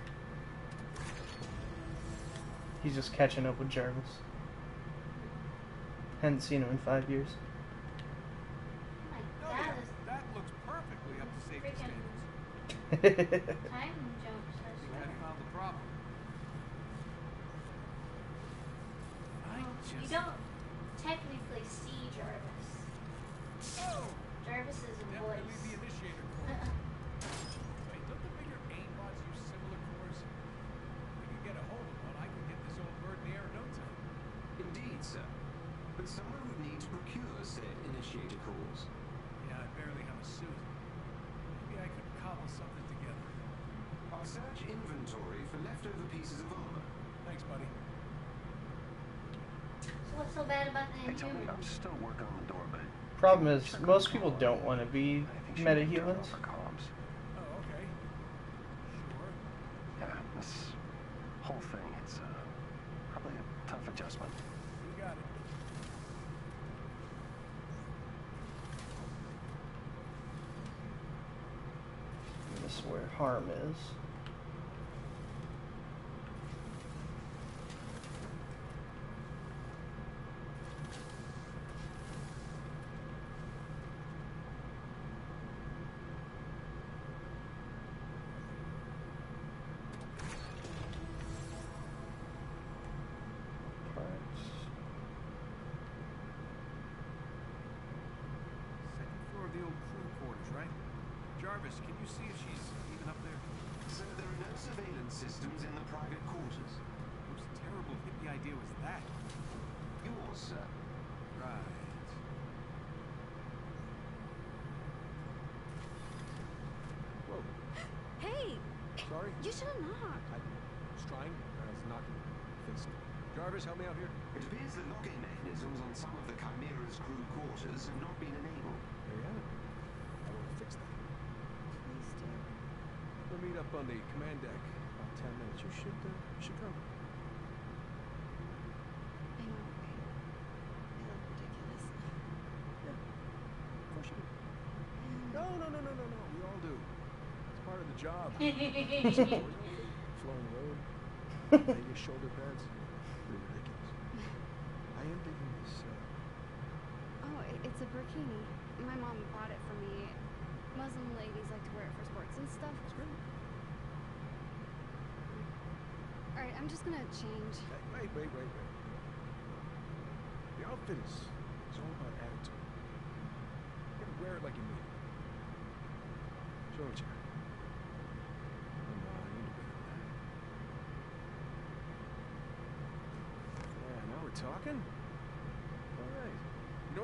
He's just catching up with Jarvis. Hadn't seen him in 5 years. Oh my Oh god, yeah, this that looks perfectly up to safety freaking standards. time jumps, I I think I swear. found the problem. I You just... don't technically see Jarvis. Oh! Jarvis is a Definitely voice. the initiator core. Wait, don't the bigger aimbots use similar cores? We could get a hold of one. I could get this old bird in the air in no time. Indeed, sir. But someone would need to procure said initiator cores. Yeah, I barely have a suit. Maybe I could cobble something together. I'll search inventory for leftover pieces of armor. Thanks, buddy. So what's so bad about the Hey, Tony, I'm Inhumans? still working on the door, but Problem is, most people don't want to be I think she might turn metahumans. off her comms. Oh, okay. Sure. Yeah, this whole thing, it's probably a tough adjustment. You got it. This is where harm is. Parts. Second floor of the old crew quarters, right? Jarvis, can you see if she's even up there? So there are no surveillance systems in the private quarters. Whose terrible hippie idea was that? Yours, sir. Right. Whoa. Hey! Sorry? You should have knocked. I was trying. I was knocking. Fixed. Jarvis, help me out here. It appears the locking mechanisms on some of the Chimera's crew quarters have not been enabled. There you have it. I want to fix that. Please do. We'll meet up on the command deck. About 10 minutes. You should come. I know. I look ridiculous. Of course you do. No. We all do. It's part of the job. Flowing road. Vegas shoulder pads. Pretty ridiculous. I am digging this. Oh, it's a burkini. My mom bought it for me. Muslim ladies like to wear it for sports and stuff. It's great. Alright, I'm just gonna change. Hey, wait. The outfit is all about attitude. You gotta wear it like you mean it. Show it you. Come on, you do better than that. Yeah, now we're talking? Alright.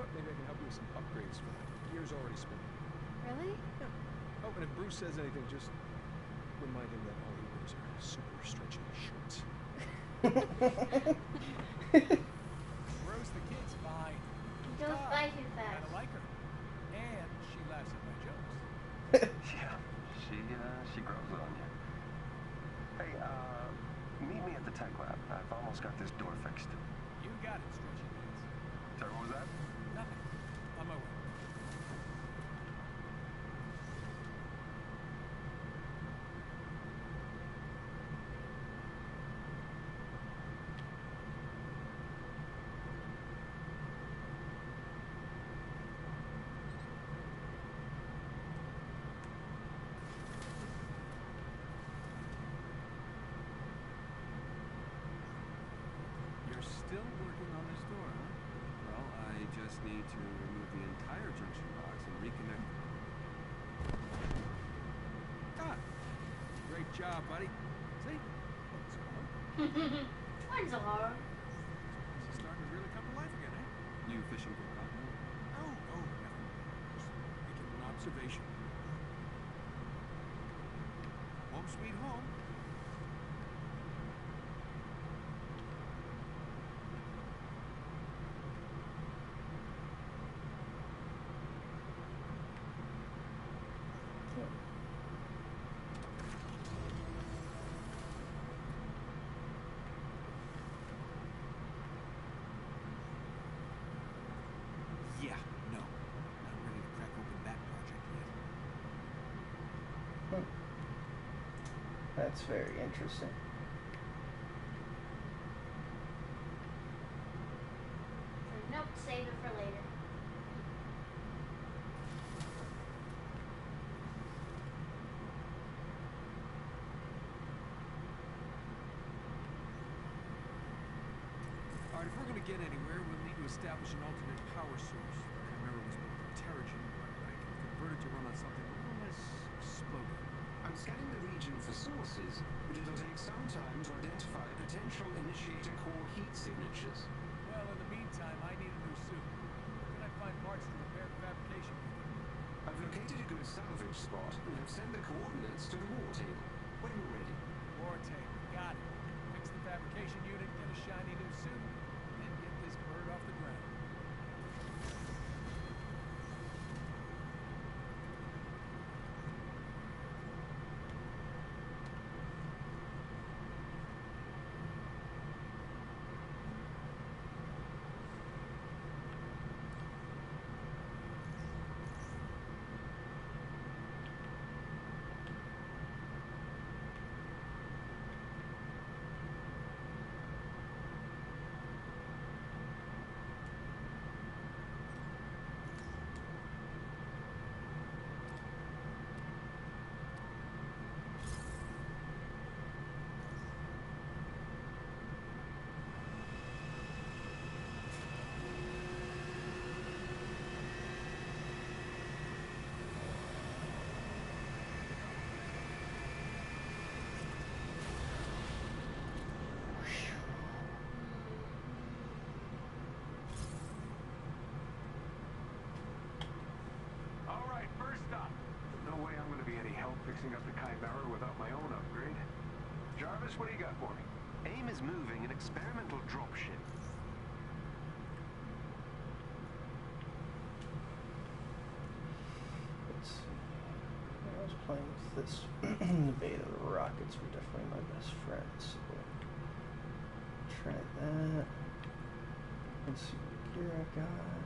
know what? Maybe I can help you with some upgrades for that. Gear's already spinning. Really? Yeah. Oh, and if Bruce says anything, just remind him that all he wears are super stretchy shorts. Rose the kid's fine. Don't fight too I fast. like her. And she laughs at my jokes. Yeah, she grows on you. Hey, meet me at the tech lab. I've almost got this door fixed. You got it, Stretchy Pants. Sorry, what was that? Nothing. On my way. You're still working on this door, huh? Well, I just need to remove the entire junction box and reconnect. Ah! Great job, buddy. See? What's wrong? One's a horror. This is starting to really come to life again, eh? You fishing for cotton? No, nothing. Just making an observation. Home sweet home. Yeah, no. Not ready to crack open that project yet. That's very interesting. Nope, save it for later. Alright, if we're gonna get anywhere, we'll need to establish an alternate power source. The Chimera was built for Terrigen, but I can convert it to run on something a little less explosive. I'm scanning the region for sources, but it'll take some time to identify potential initiator core heat signatures. Well, in the meantime, I need a new suit. Where can I find parts to repair the fabrication? I've located a good salvage spot and have sent the coordinates to the war table. When you're ready. War table. Got it. Fix the fabrication unit, get a shiny new suit, and get this bird off the ground. Alright, first up. No way I'm gonna be any help fixing up the Chimera without my own upgrade. Jarvis, what do you got for me? AIM is moving an experimental dropship. Let's see. When I was playing with this beta, the rockets were definitely my best friends. So try that. Let's see what gear I got.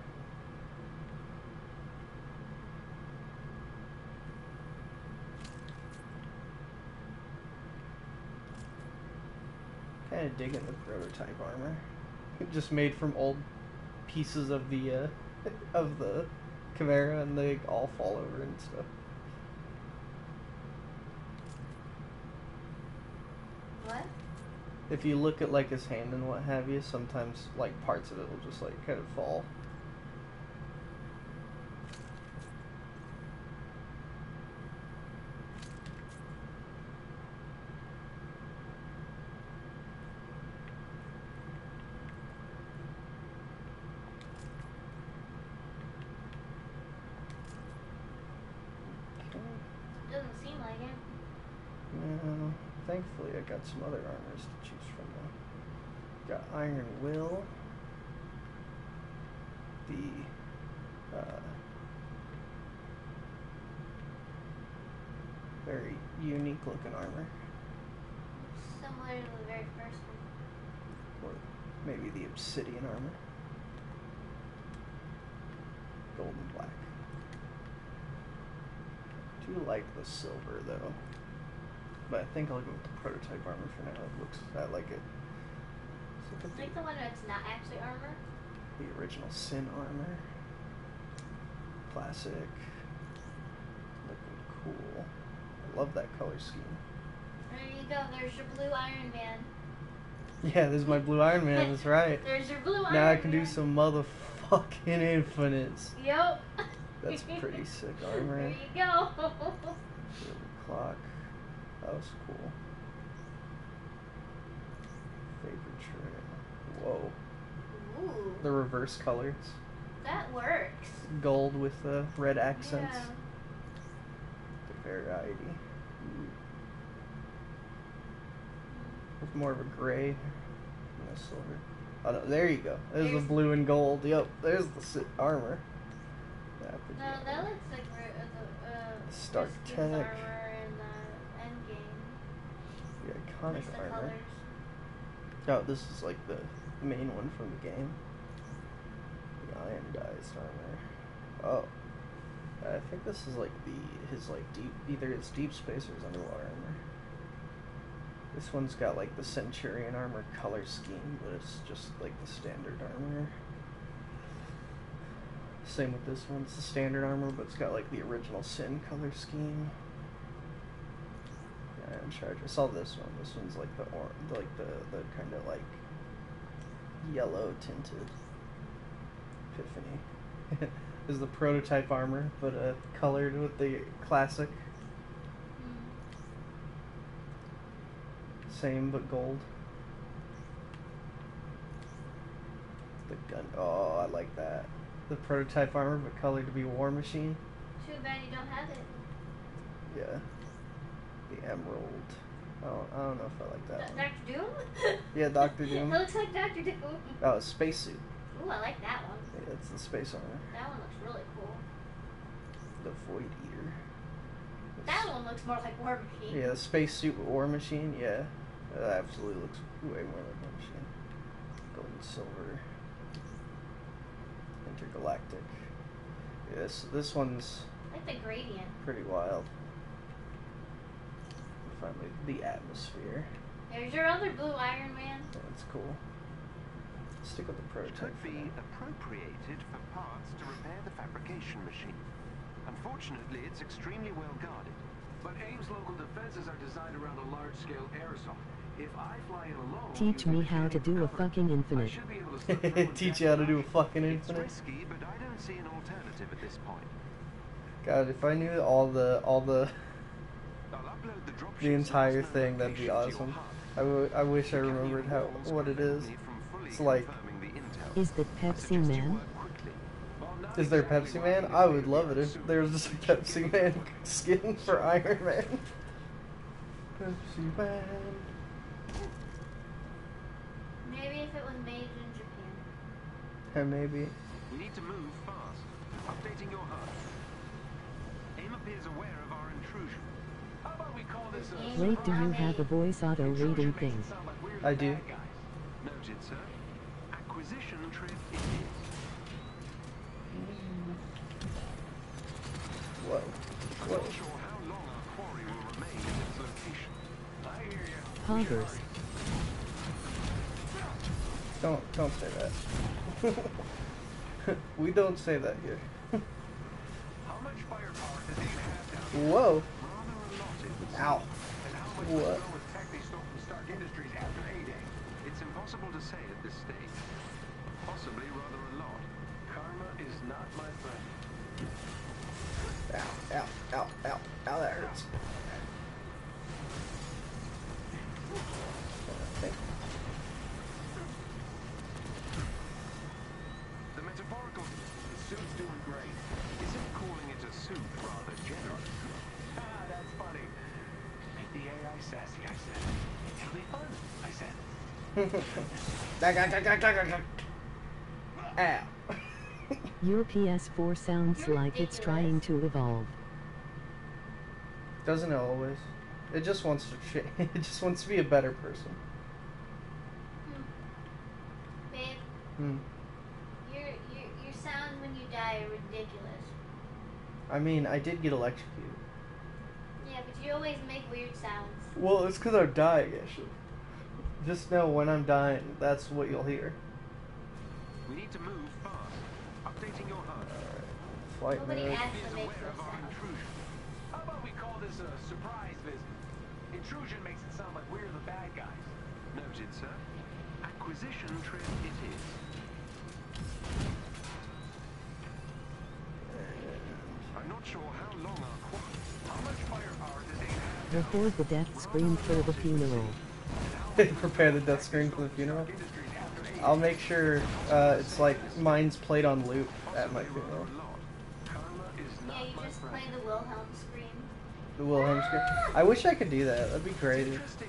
Kind of digging the prototype armor, just made from old pieces of the Chimera, and they all fall over and stuff. What? If you look at like his hand and what have you, sometimes like parts of it will just like kind of fall. Now, thankfully, I got some other armors to choose from. Though. Got Iron Will. The very unique looking armor. Similar to the very first one. Or maybe the obsidian armor. Gold and black. Do like the silver though. But I think I'll go with the prototype armor for now. It looks, I like it. So It's like the one that's not actually armor. the original Sin armor. Classic. Looking cool. I love that color scheme. There you go. There's your blue Iron Man. Yeah, this is my blue Iron Man, that's right. There's your blue Iron Man. Now I can do some motherfucking infinites. Yep. That's pretty sick armor. There you go. Silver clock. That was cool. Favorite trim. Whoa. Ooh. The reverse colors. That works. Gold with the red accents. Yeah. The variety. Ooh. With more of a gray and a silver. Oh no, there you go. There's the blue and gold. Yep, there's the armor. Yeah, No, that looks like the Stark Rescue's Tech. armor in the Endgame. The At iconic least the armor. colors. Oh, this is like the main one from the game. The ironized armor. Oh. I think this is like his deep, either it's deep space or his underwater armor. This one's got like the Centurion armor color scheme, but it's just like the standard armor. Same with this one, it's the standard armor, but it's got like the original Sin color scheme. Yeah, I'm charged. I saw this one. This one's like the kind of like yellow tinted Epiphany. Is the prototype armor, but colored with the classic. Same but gold. The gun. Oh, I like that. The prototype armor, but colored to be War Machine. Too bad you don't have it. Yeah. The emerald. I don't know if I like that one. Dr. Doom? Yeah, Dr. Doom. It looks like Dr. Doom. Oh, a spacesuit. Ooh, I like that one. Yeah, it's the space armor. That one looks really cool. The Void Eater. That one looks more like War Machine. Yeah, the spacesuit with War Machine. Yeah, that absolutely looks way more like War Machine. Gold and silver. Intergalactic. Yes, this one's I like the gradient. pretty wild. Finally, the atmosphere. There's your other blue Iron Man. That's cool. Stick with the prototype. Could be appropriated for parts to repair the fabrication machine. Unfortunately, it's extremely well guarded. But AIM's local defenses are designed around a large-scale aerosol. If I fly in alone, Teach me how to do a fucking infinite. Teach you how to do a fucking infinite. It's risky, but I don't see an alternative at this point. God, if I knew all the I'll upload the dropship entire service thing, that'd be notification to your awesome. I wish I remembered what it is. It's like, Is that Pepsi Man? is there Pepsi Man? I would love it if there was just a Pepsi Man skin for Iron Man. Pepsi Man. Maybe if it was made in Japan. Yeah, maybe. We need to move fast. Updating your HUD. AIM appears aware of our intrusion. How about we call this Wait, do you have a voice auto reading thing? I do. Noted, sir. Acquisition trip it is. Whoa. Whoa. Not sure how long our quarry will remain in its location. I hear you. Poggers. Don't say that. We don't say that here. How much firepower does AIM have down here? Whoa. Rather a lot, it would seem. Ow. And how much What? will go with tech they stole from Stark Industries after A-Day? It's impossible to say at this stage. Possibly rather a lot. Karma is not my friend. Ow, ow, ow, ow, ow, that hurts. The metaphorical suit's doing great. Isn't calling it a suit rather generous? Ah, that's funny. the AI sassy, I said. It'll be fun, I said. Ow. Your PS4 sounds like it's trying to evolve. Doesn't it always? It just wants to it just wants to be a better person. Babe, Hmm. your sounds when you die are ridiculous. I mean, I did get electrocuted. Yeah, but you always make weird sounds. Well, it's because I'm dying, actually. Just know when I'm dying, that's what you'll hear. We need to move fast. Updating your HUD. Flight Nobody mode. has to Is make aware those of our sounds. intrusion. How about we call this a surprise visit? Intrusion makes it sound like we're the bad guys. Noted, sir. Acquisition trip it is. I'm not sure how long our how much firepower does it have? Before the death scream for the funeral. Prepare the death screen for the funeral. I'll make sure it's like mine's played on loop at my funeral. Yeah, you just play the Wilhelm scream. The Wilhelm screen. I wish I could do that. That'd be great.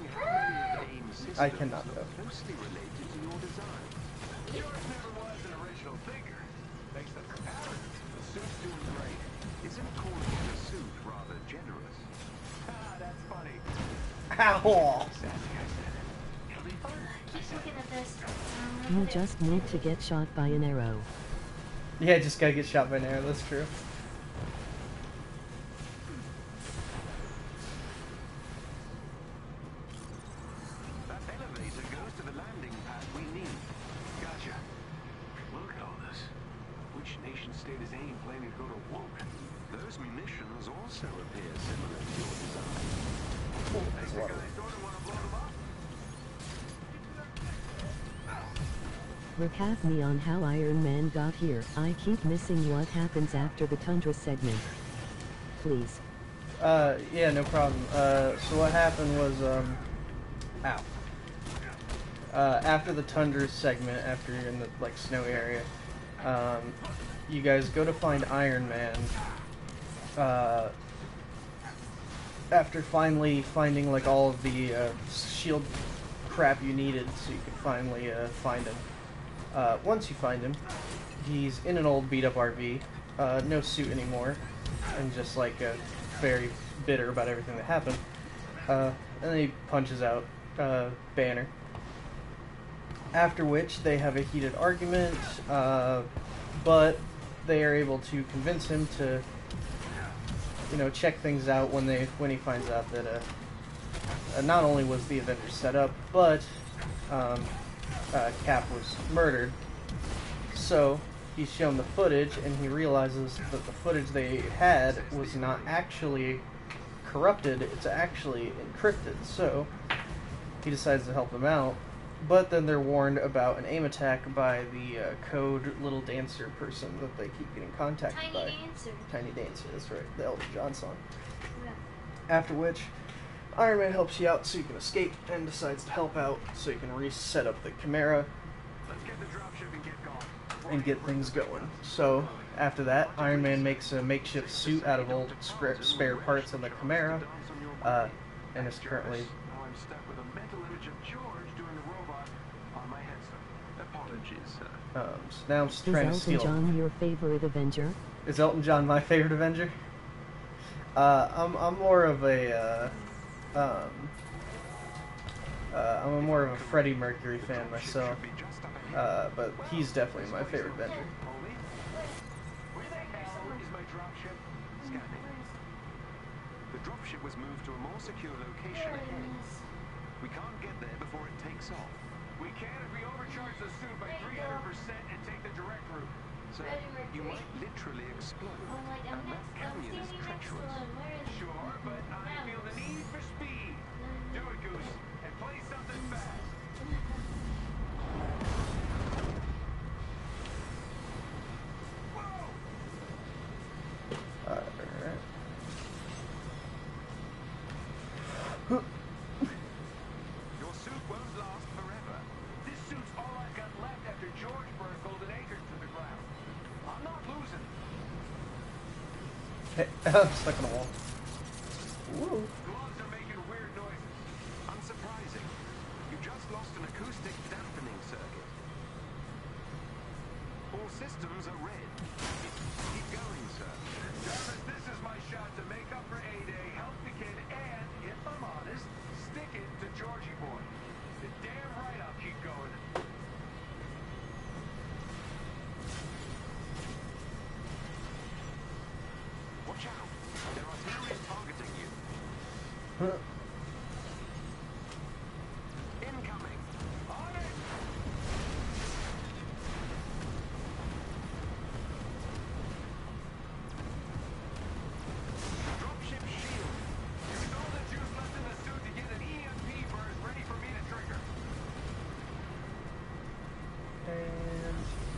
I cannot though. Closely related to your design. Yours never was an original figure. Thanks to the pattern. The suit's doing great. Isn't calling it a suit rather generous? Ah, that's funny. Ow! Keep looking at this. You just need to get shot by an arrow. Yeah, just gotta get shot by an arrow. That's true. That elevator goes to the landing pad we need. Gotcha. Look at all this. Which nation state is AIM planning to go to woke? Those munitions also appear similar to your design. That's a lot of Recap me on how Iron Man got here. I keep missing what happens after the Tundra segment. Please. Yeah, no problem. So what happened was, after the Tundra segment, after you're in the, like, snowy area, you guys go to find Iron Man, after finally finding, like, all of the, shield crap you needed, so you could finally, find him. Once you find him, he's in an old beat-up RV, no suit anymore, and just, like, very bitter about everything that happened. And then he punches out Banner. After which, they have a heated argument, but they are able to convince him to, you know, check things out when he finds out that not only was the Avengers set up, but Cap was murdered. So he's shown the footage, and he realizes that the footage they had was not actually corrupted, it's actually encrypted. So he decides to help them out, but then they're warned about an AIM attack by the Code Little Dancer person that they keep getting contacted by. Tiny Dancer. Tiny Dancer, that's right, the Elton John song. Yeah. After which, Iron Man helps you out so you can escape, and decides to help out so you can reset up the Chimera and get things going. So after that, Iron Man makes a makeshift suit out of old spare parts of the Chimera, and is currently... Now I'm stuck with a mental image of George doing the robot on my headstone. Apologies, sir. So now I'm just Is trying to Elton steal... John your favorite Avenger? Is Elton John my favorite Avenger? I'm more of a I'm more of a Freddie Mercury fan myself, but he's definitely my favorite Avenger. Where the hell is my dropship? Scanning. The dropship was moved to a more secure location ahead. We can't get there before it takes off. We can if we overcharge the suit by 300% and take the direct route. So you might literally explode. And that canyon is treacherous. Sure, but I feel the need for speed. Do it, Goose, and play something fast. Alright. Your suit won't last forever. This suit's all I've got left after George burned Golden Acres to the ground. I'm not losing. Hey, I'm stuck in a wall. Woo. Gloves are making weird an acoustic dampening circuit. All systems are red. Keep going, sir. Jarvis, this is my shot to make up for A-Day, help the kid, and, if I'm honest, stick it to Georgie boy. You're damn right I'll keep going. Watch out. There are terrorists targeting you. Huh. Incoming. On it! Dropship shield. Use all the juice left in the suit to get an EMP burst ready for me to trigger. And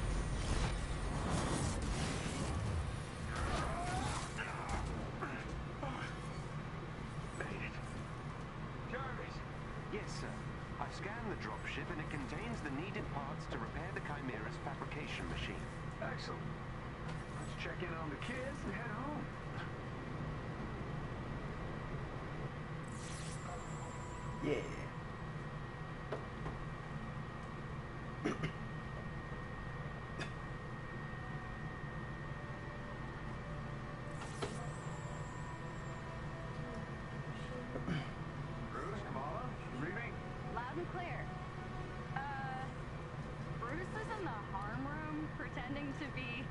Jarvis, Yes, sir. I've scanned the dropship and it contains the needed parts to repair the Chimera's fabrication machine. excellent. Let's check in on the kids and head home. yeah. Bruce, Kamala, you read me? Loud and clear. Bruce is in the harm room pretending to be,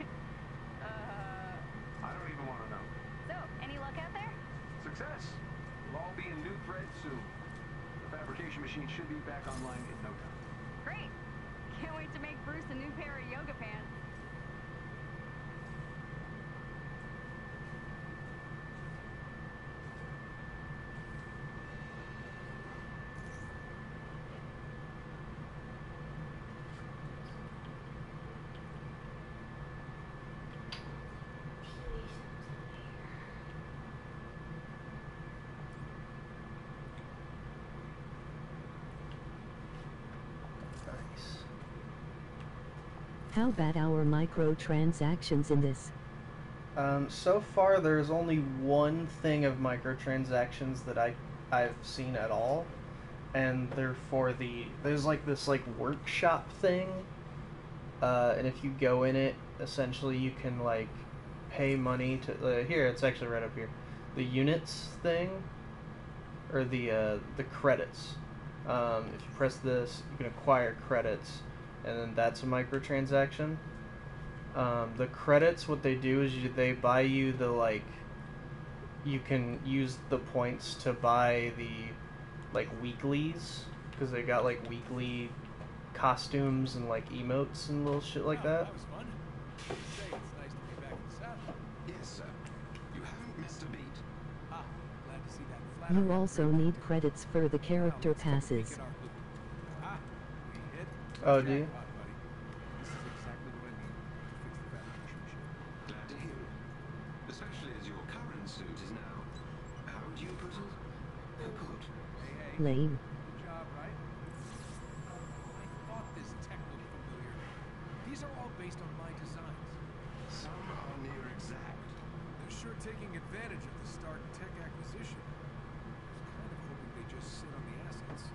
I don't even want to know. So, any luck out there? Success. We'll all be in new threads soon. The fabrication machine should be back online in no time. Great. Can't wait to make Bruce a new pair of yoga pants. Nice. How about our microtransactions in this? So far, there's only one thing of microtransactions that I've seen at all, and they're for there's like this like workshop thing, and if you go in it, essentially you can like pay money to here. It's actually right up here, the units thing, or the credits. If you press this, you can acquire credits, and then that's a microtransaction. The credits, what they do is they buy you the like, you can use the points to buy the like weeklies, because they got like weekly costumes and like emotes and little shit like that. That was fun. Say, it's nice to be back in the saddle. Yes, sir. You haven't missed a beat. Ah, glad to see that flat. You also need credits for the character passes. Ah, we hit. Oh, do you? Jackpot, buddy. This is exactly what I need to fix the fabrication machine. Glad to hear it. Especially as your current suit is now, how would you put it? Kaput. Hey, Lame. good job, right? I thought this tech looked familiar. These are all based on my designs. Some are near exact. They're sure taking advantage of the Stark tech acquisition. I was kind of hoping they just sit on the assets.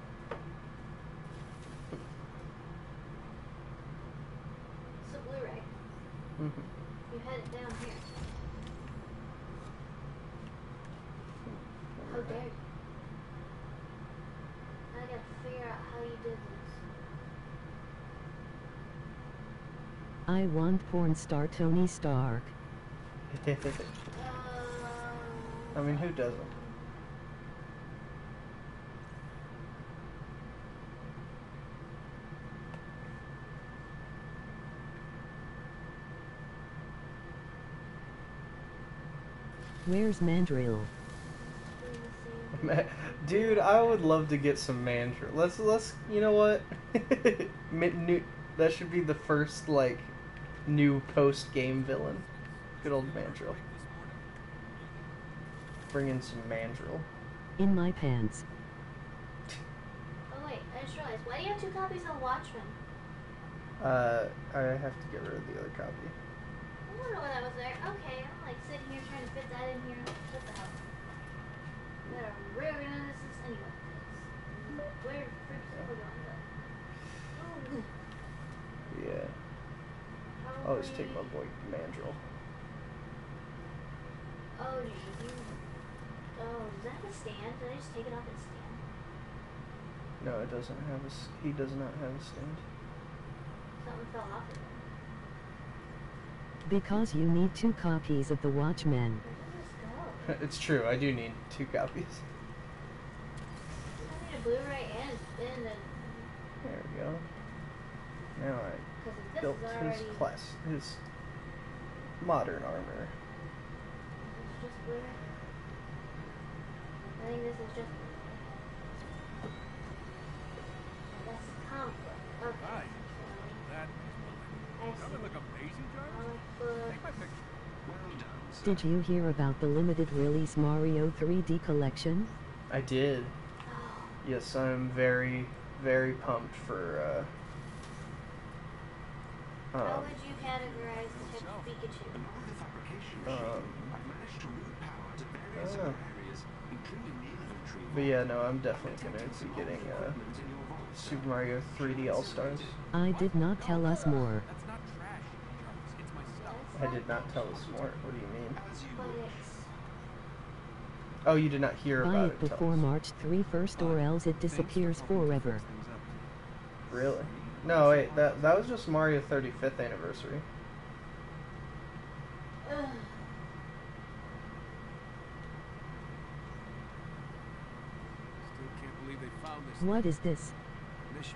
It's a Blu-ray. Mm-hmm. You had it down here. How dare you? Now I gotta figure out how you did this. I want porn star Tony Stark. I mean, who doesn't? Where's Mandrill? Dude, I would love to get some Mandrill. Let's you know what? That should be the first like new post-game villain. Good old Mandrill. Bring in some Mandrill. In my pants. Oh wait, I just realized. Why do you have 2 copies of Watchmen? I have to get rid of the other copy. I don't know why that was there. Okay, I'm like sitting here trying to fit that in here. What the hell? Gotta reorganize this anyway. Where the frick is it going? always take my boy Mandrill. Oh, you. Oh, does that have a stand? Did I just take it off its stand? No, it doesn't have a. He does not have a stand. Something fell off of it. Because you need 2 copies of The Watchmen. Where did this go? It's true. I do need 2 copies. I need a Blu-ray and a. There we go. Now I Because this built is already. his modern armor. This is just Blu-ray. I think this is just. That's comic book. Okay. Right. That I doesn't see. look amazing, Jarvis. Comic book. Take my picture. Well done, sir. Did you hear about the limited release Mario 3D collection? I did. Yes, I'm very, very pumped for. How would you categorize the type of Pikachu? Along with the fabrication machine, I've managed to route power to various I don't know. other areas, including the inventory But yeah, no, I'm definitely gonna be getting equipment in your vault. Super Mario 3D All Stars. I did not tell us more. That's not trash, Jarvis. It's my stuff. I did not tell us more. What do you mean? As you But would. it's. Oh, you did not hear Buy about it it. tell before us. March 31st or else it disappears forever. Really? No, wait. That was just Mario 35th anniversary. Ugh. Still can't believe they found this What is this? mission.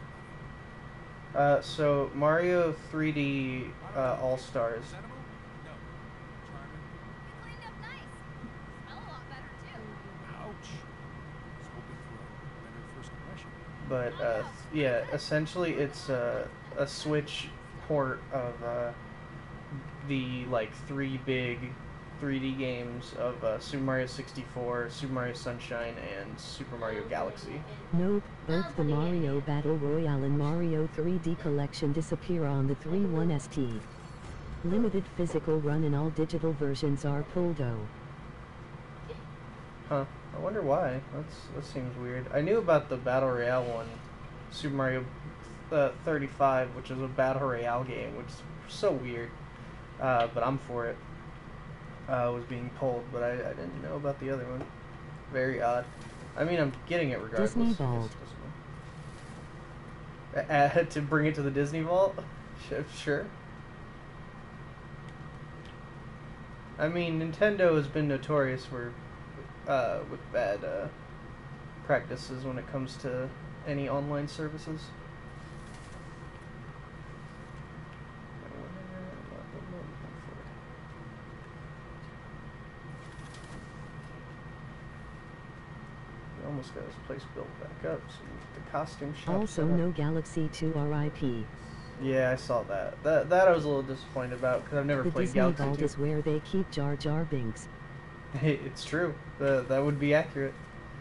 So Mario 3D All Stars. Is that edible? No. Charming. They cleaned up nice. Smell a lot better too. Ouch. Was hoping for a better first impression. But yeah, essentially it's a Switch port of the like 3 big 3D games of Super Mario 64, Super Mario Sunshine, and Super Mario Galaxy. Nope, both the Mario Battle Royale and Mario 3D collection disappear on the 3-1 ST. Limited physical run and all digital versions are Poldo. Huh. I wonder why. That seems weird. I knew about the Battle Royale one, Super Mario 35, which is a Battle Royale game, which is so weird. But I'm for it. Was being pulled, but I didn't know about the other one. Very odd. I mean, I'm getting it regardless. Disney I guess Vault. it doesn't matter. To bring it to the Disney Vault? Sure. I mean, Nintendo has been notorious for with bad practices when it comes to any online services. We almost got this place built back up, so the costume shop. Also set up. no Galaxy 2 RIP. Yeah, I saw that. That I was a little disappointed about because I've never The played Disney Galaxy Vault 2. is where they keep Jar Jar Binks. It's true. That would be accurate.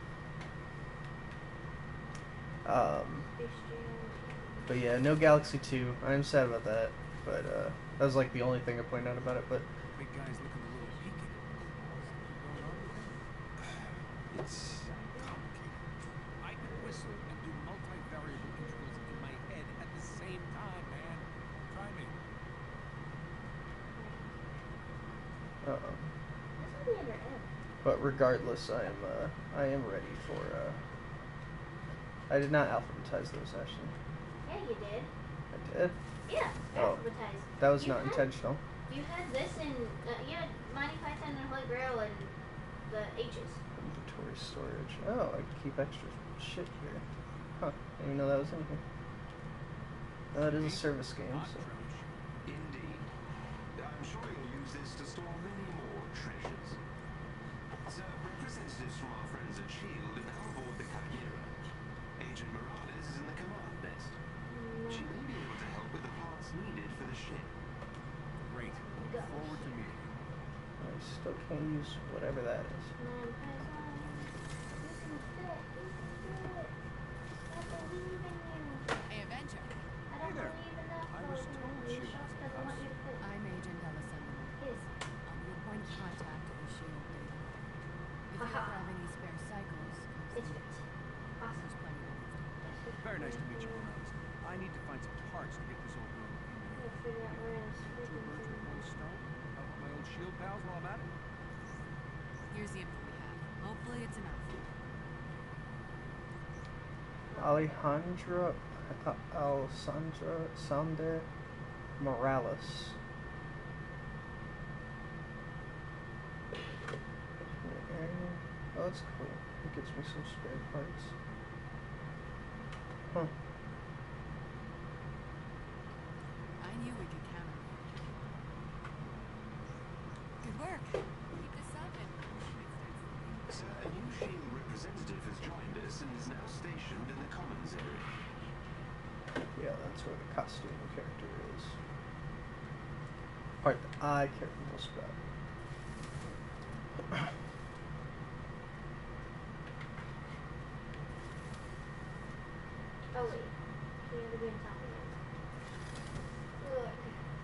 But yeah, no Galaxy 2. I'm sad about that. But that was like the only thing I pointed out about it. But Big guy's looking a little peaky. What's going on with him? It's complicated. I can whistle and do multivariable integrals in my head at the same time, man. Try me. but regardless, I am ready for. I did not alphabetize those actually. Yeah, you did. I did. Yeah, Oh, alphabetized. that was You not had- intentional. You had this in. You had Monty Python and Holy Grail and the H's. Inventory storage. Oh, I can keep extra shit here. Huh. Didn't even know that was in here. That is a service game, so. Indeed. I'm sure you'll use this to store many more treasures. So, representatives from our friends at S.H.I.E.L.D. are now aboard the Chimera. Agent Morales is in the command nest. She may be able to help with the parts needed for the ship. Great. Look forward to meeting you. I still can't use whatever that is. Hey, Avenger. Hey there. I was told she was with us. I'm Agent Alessandro. I'm your point of contact for S.H.I.E.L.D. data. If you ever have any spare cycles, It's there's plenty of them. Very nice to meet you, Morales. I need to find some parts to get this old room in here. Figure out where else we can pals while I'm at it? Here's the info we have. Hopefully it's enough. Alessandra Sande Morales. Oh, that's cool. It gives me some spare parts. Huh. I knew we could count on you. Good work. Keep this up and Sir, a new SHIELD representative has joined us and is now stationed in the Commons area. Yeah, that's where the costume character is. Part that I care most about. Oh wait, can you ever tell me? Look.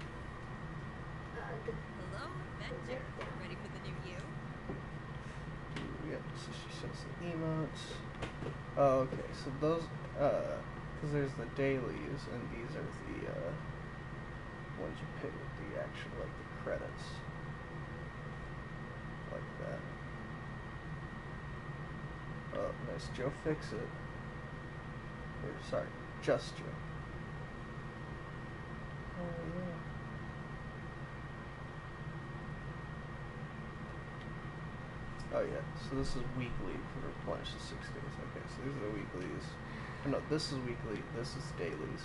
Hello, Adventure. Ready for the new you? Yep, so she shows the emotes. Oh, okay, so those, because there's the dailies, and these are the, ones you pick with the actual, like, the credits. Like that. Oh, nice. Joe Fix-It. Or, sorry, Just Joe. Oh, yeah. Oh yeah, so this is weekly for replenish the 6 days. Okay, so these are the weeklies. Oh, no, this is weekly, this is dailies.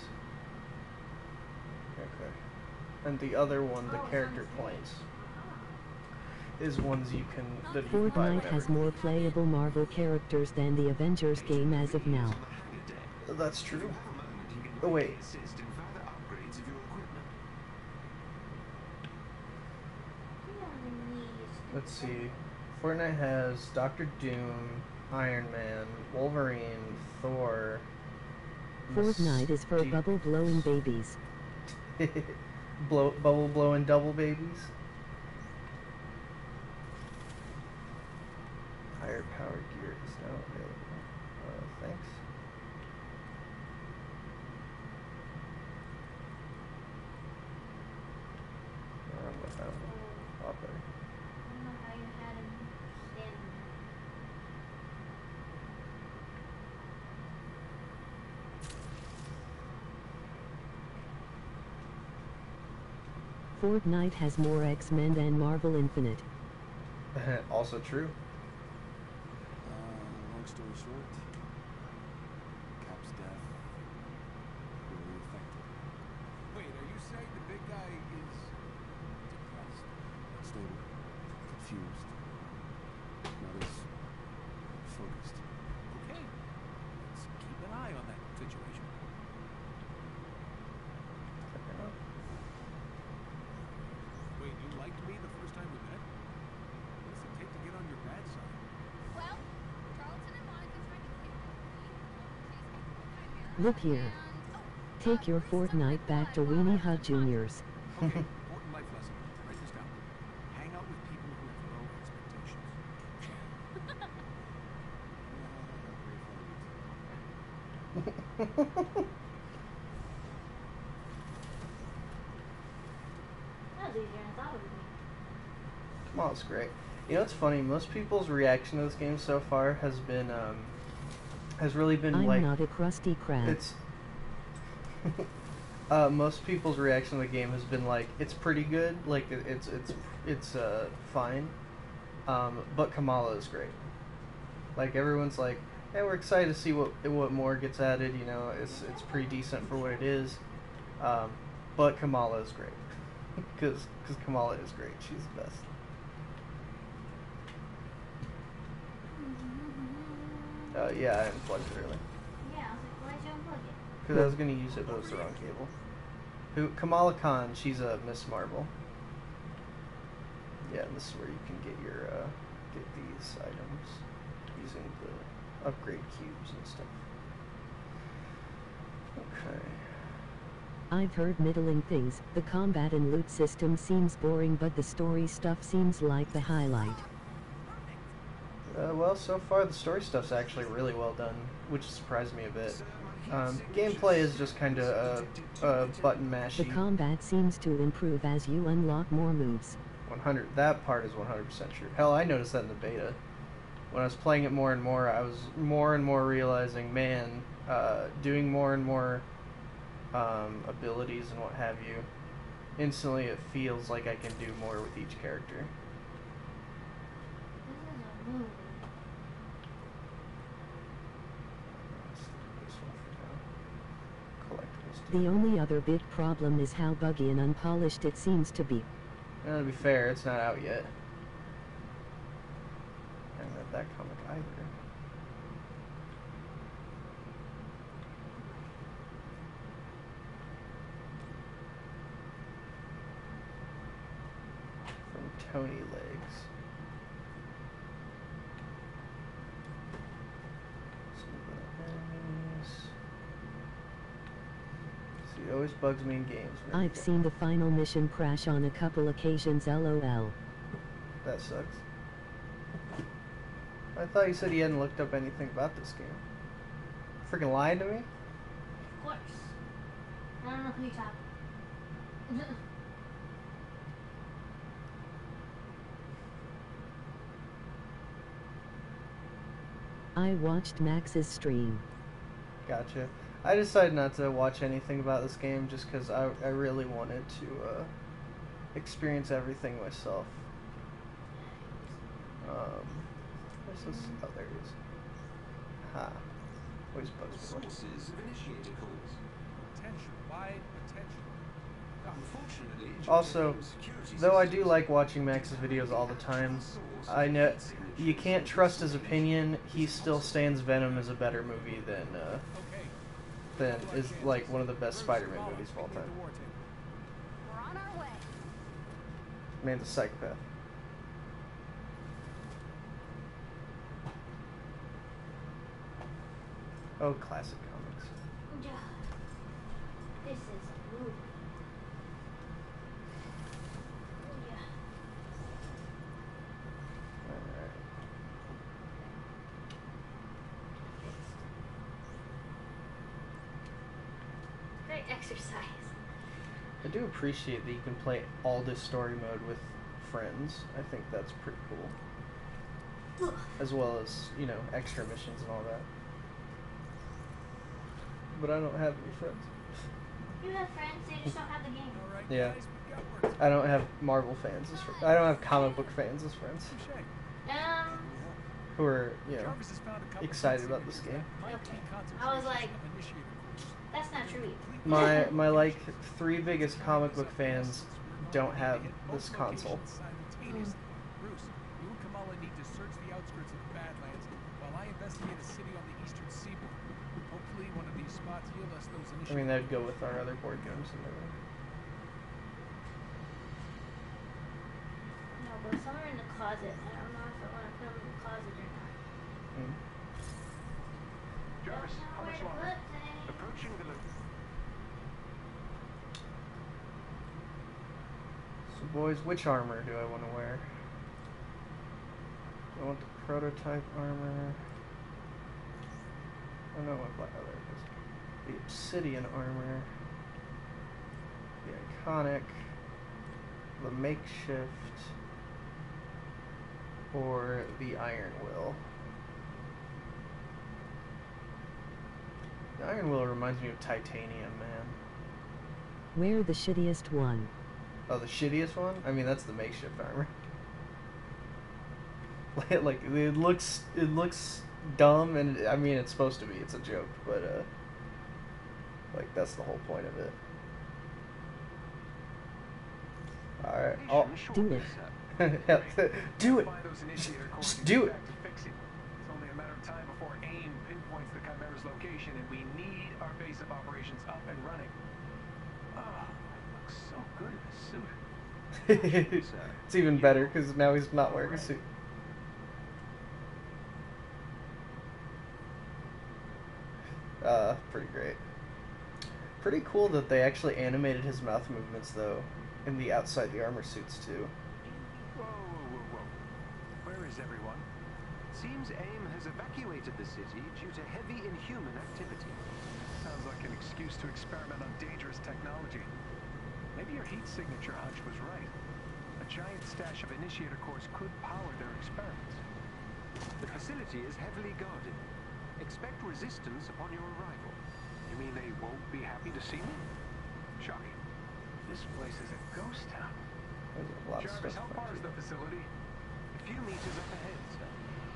Okay. And the other one, the character points, is ones you can, that you can buy Fortnite whenever. has more playable Marvel characters than the Avengers game as of now. That's true. Oh wait. Assist in further upgrades of your equipment. Let's see. Fortnite has Doctor Doom, Iron Man, Wolverine, Thor. Fortnite is for bubble blowing babies. Bubble blowing double babies. Higher powered gear is now available. Thanks. Up there. I don't know how you had him standing Fortnite has more X-Men than Marvel Infinite. Also true. Long story short, Cap's death really affected. Wait, are you saying the big guy is depressed? Unstable, confused, not as focused. Okay. Let's keep an eye on that situation. Wait, you liked me the first time we met? What does it take to get on your bad side? Well, Charlton and Monica tried to kill me. Look here. Take your Fortnite back to Weenie Hut Juniors. Okay, important life lesson. Write this down. Hang out with people who have low expectations. That was easier than I thought it would be. Come on, it's great. You know what's funny? Most people's reaction to this game so far has been, has really been I'm like, not a crusty crab. it's, most people's reaction to the game has been like, it's pretty good, like, it's fine, but Kamala is great. Like, everyone's like, hey, we're excited to see what more gets added, you know, it's pretty decent for what it is, but Kamala is great. Because Kamala is great, she's the best. Yeah, I unplugged it early. Yeah, I was like, why'd you unplug it? Because I was going to use it, but it was the wrong cable. Kamala Khan, she's a Miss Marvel. Yeah, and this is where you can get your, get these items using the upgrade cubes and stuff. Okay. I've heard middling things. The combat and loot system seems boring, but the story stuff seems like the highlight. Well, so far the story stuff's actually really well done, which surprised me a bit. Gameplay is just kind of button mashy. The combat seems to improve as you unlock more moves. 100. That part is 100% true. Hell, I noticed that in the beta. When I was playing it more and more, I was more and more realizing, man, doing more and more abilities and what have you, instantly it feels like I can do more with each character. This is a movie. The only other big problem is how buggy and unpolished it seems to be. And to be fair, it's not out yet. I haven't read that comic either. From Tony Legs. Some of the enemies. See, it always bugs me in games. I've seen the final mission crash on a couple occasions, lol. That sucks. I thought you said you hadn't looked up anything about this game. Freaking lying to me? Of course. I don't know who you're talking. I watched Max's stream. Gotcha. I decided not to watch anything about this game just because I really wanted to experience everything myself. Where's this? Oh, there it is. Ha. Always bugs me. Sources have initiated calls. Potential, wide potential. Unfortunately, Also, though I do like watching Max's videos all the time, I know you can't trust his opinion. He still stands Venom as a better movie than is like one of the best Spider-Man movies of all time. We're on our way. Man's a psychopath. Oh, classic comics. This is a movie. Yeah. Alright. Great exercise. I do appreciate that you can play all this story mode with friends. I think that's pretty cool. As well as, you know, extra missions and all that. But I don't have any friends. You have friends, they just don't have the game. Yeah. I don't have Marvel fans as friends. I don't have comic book fans as friends. Who are, you know, excited about this game. Okay. I was like, that's not true. My like 3 biggest comic book fans don't have this console. Bruce, you and Kamala need to search the outskirts of the Badlands while I investigate a city on the eastern seaboard. Hopefully one of these spots yield us those I initial... mean, that'd go with our other board games and everything. No, but somewhere in the closet. I don't know if I want to put them in the closet or not. Jarvis, how much longer? Approaching the... So boys, which armor do I want to wear? I want the prototype armor. Oh no, what other is the obsidian armor, the iconic, the makeshift, or the iron will. The iron will reminds me of titanium, man. Wear the shittiest one. Oh, the shittiest one? I mean, that's the makeshift armor. Like it looks dumb, and I mean it's supposed to be. It's a joke, but like that's the whole point of it. All right, oh, do it. Do it. Just do it. It's only a matter of time before AIM pinpoints the Chimera's location, and we need our base of operations up and running. Oh, it looks so good in a suit. It's even better because now he's not wearing a suit. Pretty great. Pretty cool that they actually animated his mouth movements though in the outside the armor suits too. Whoa, whoa, whoa, whoa. Where is everyone? Seems AIM has evacuated the city due to heavy inhuman activity. Sounds like an excuse to experiment on dangerous technology. Maybe your heat signature hunch was right. A giant stash of initiator cores could power their experiments. The facility is heavily guarded. Expect resistance upon your arrival. You mean they won't be happy to see me? Shocking. This place is a ghost town. There's a lot of Jarvis, stuff how far is the facility? A few meters up ahead, sir.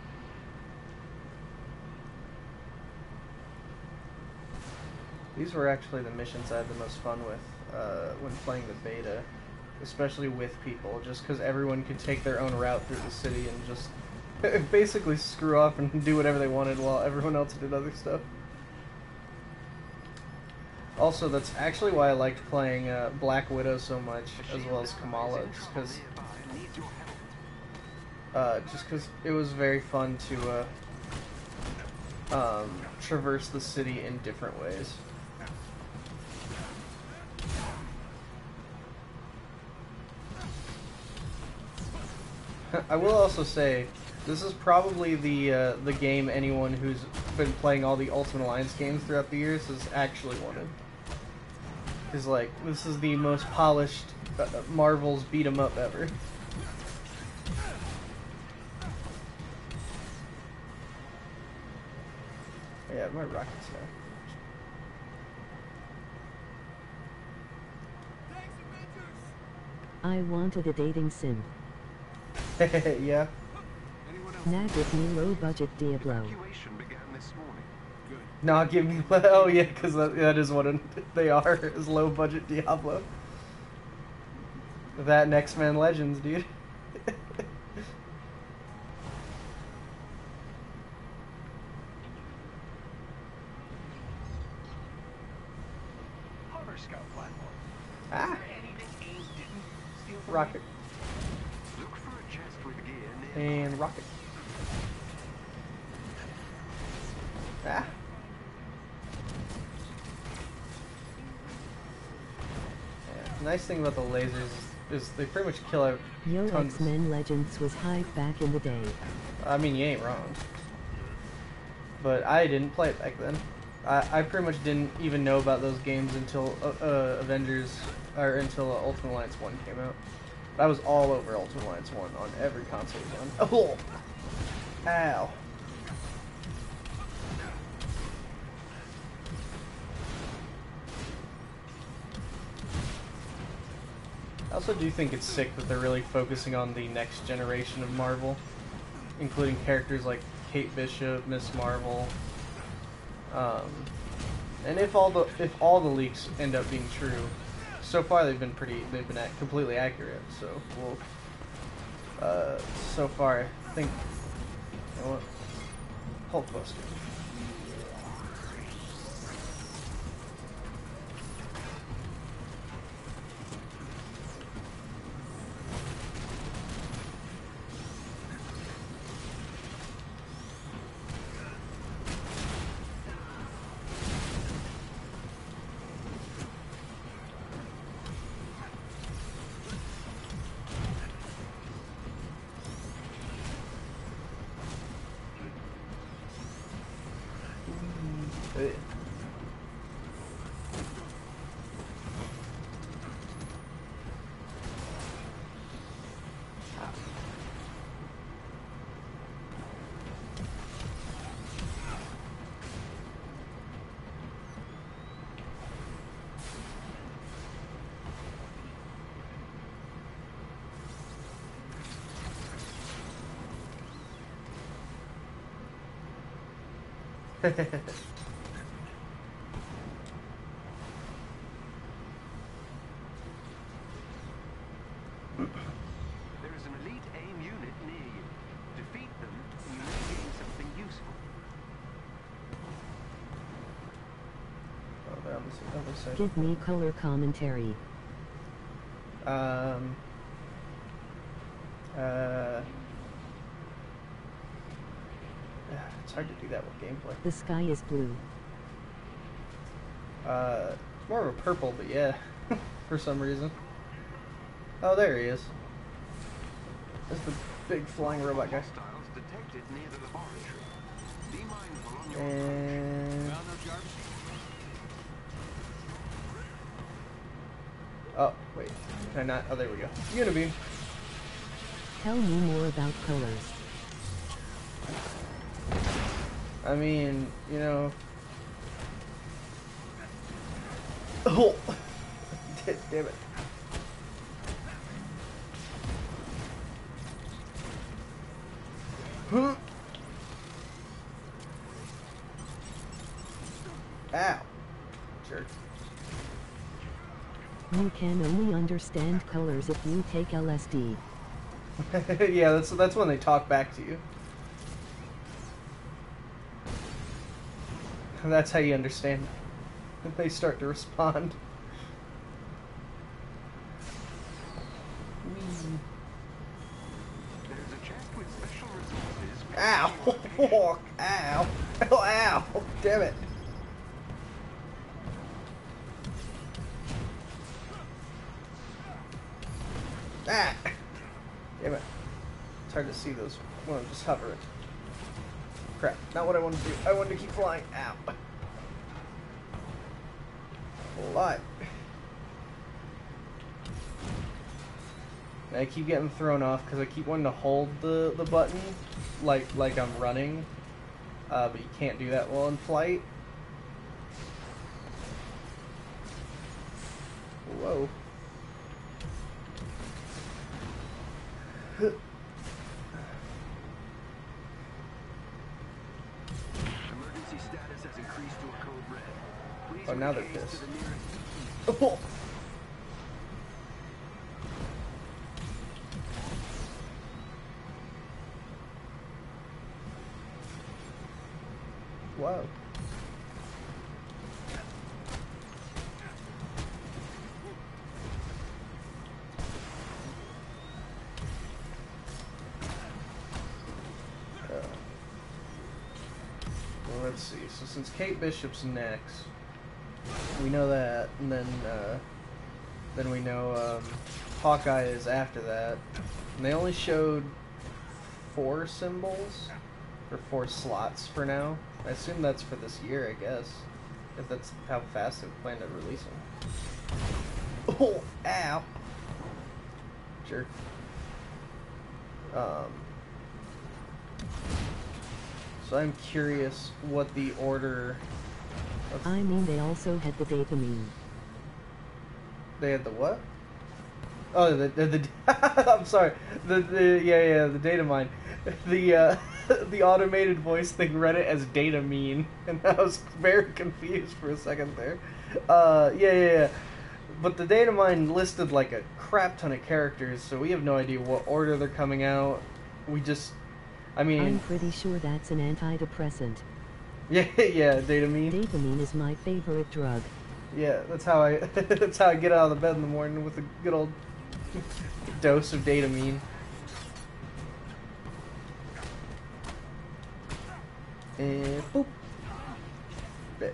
These were actually the missions I had the most fun with when playing the beta, especially with people, just because everyone could take their own route through the city and just basically screw off and do whatever they wanted while everyone else did other stuff. Also, that's actually why I liked playing Black Widow so much, as well as Kamala, just because it was very fun to traverse the city in different ways. I will also say, this is probably the game anyone who's been playing all the Ultimate Alliance games throughout the years has actually wanted. Because, like, this is the most polished Marvel's beat-em-up ever. Yeah, my rockets now. I wanted a dating sim. Yeah. Now give me low-budget Diablo. Nah, give me... Oh yeah, because that is what they are, is low-budget Diablo. That and X-Men Legends, dude. Hover Scout platform. Ah. Anything AIM didn't steal from Rocket. Look for a chest with gear near. And rocket. Ah. Yeah, nice thing about the lasers is they pretty much kill out Yo, tons. X-Men Legends was hype back in the day. I mean, you ain't wrong. But I didn't play it back then. I pretty much didn't even know about those games until Avengers, or until Ultimate Alliance 1 came out. I was all over Ultimate Alliance 1 on every console it was on. Oh! Ow. I also do think it's sick that they're really focusing on the next generation of Marvel, including characters like Kate Bishop, Miss Marvel, and if all the leaks end up being true, so far they've been completely accurate. So so far I think, you know what, Hulkbuster. There is an elite AIM unit near you. Defeat them, and you may gain something useful. Oh, they're on the other side. Give me color commentary. It's hard to do that with gameplay. The sky is blue. It's more of a purple, but yeah, for some reason. Oh, there he is. That's the big flying robot guy. Hostiles detected near the laboratory. Be mindful on your And Well, no, Jarvis. oh, wait, can I not? Oh, there we go. Unibeam. Tell me more about colors. I mean, you know. Oh! Damn it. Huh? Ow. Jerk. You can only understand colors if you take LSD. Yeah, that's when they talk back to you. That's how you understand. They start to respond. There's a chest with special resources. Ow! Ow! Oh, ow! Damn it! Ah! Damn it. It's hard to see those when I'm just hovering. Crap, not what I wanted to do. I wanted to keep flying. Ow. Fly. I keep getting thrown off because I keep wanting to hold the button like I'm running. But you can't do that while in flight. Whoa. Emergency status has increased to a code red. Please Oh, now they're make haste pissed. to the nearest Oh. Whoa. Well, let's see. So since Kate Bishop's next, we know that, and then we know Hawkeye is after that. And they only showed 4 symbols, or 4 slots for now. I assume that's for this year, I guess, if that's how fast they plan to release them. Oh, ow! Sure. So I'm curious what the order. I mean, they also had the data meme. They had the what? Oh, the I'm sorry. The data mine. The automated voice thing read it as data mean, and I was very confused for a second there. Yeah. But the data mine listed like a crap ton of characters, so we have no idea what order they're coming out. I'm pretty sure that's an antidepressant. Yeah, Datamine. Datamine is my favorite drug. Yeah, that's how I that's how I get out of the bed in the morning, with a good old dose of Datamine. And boop. Bit.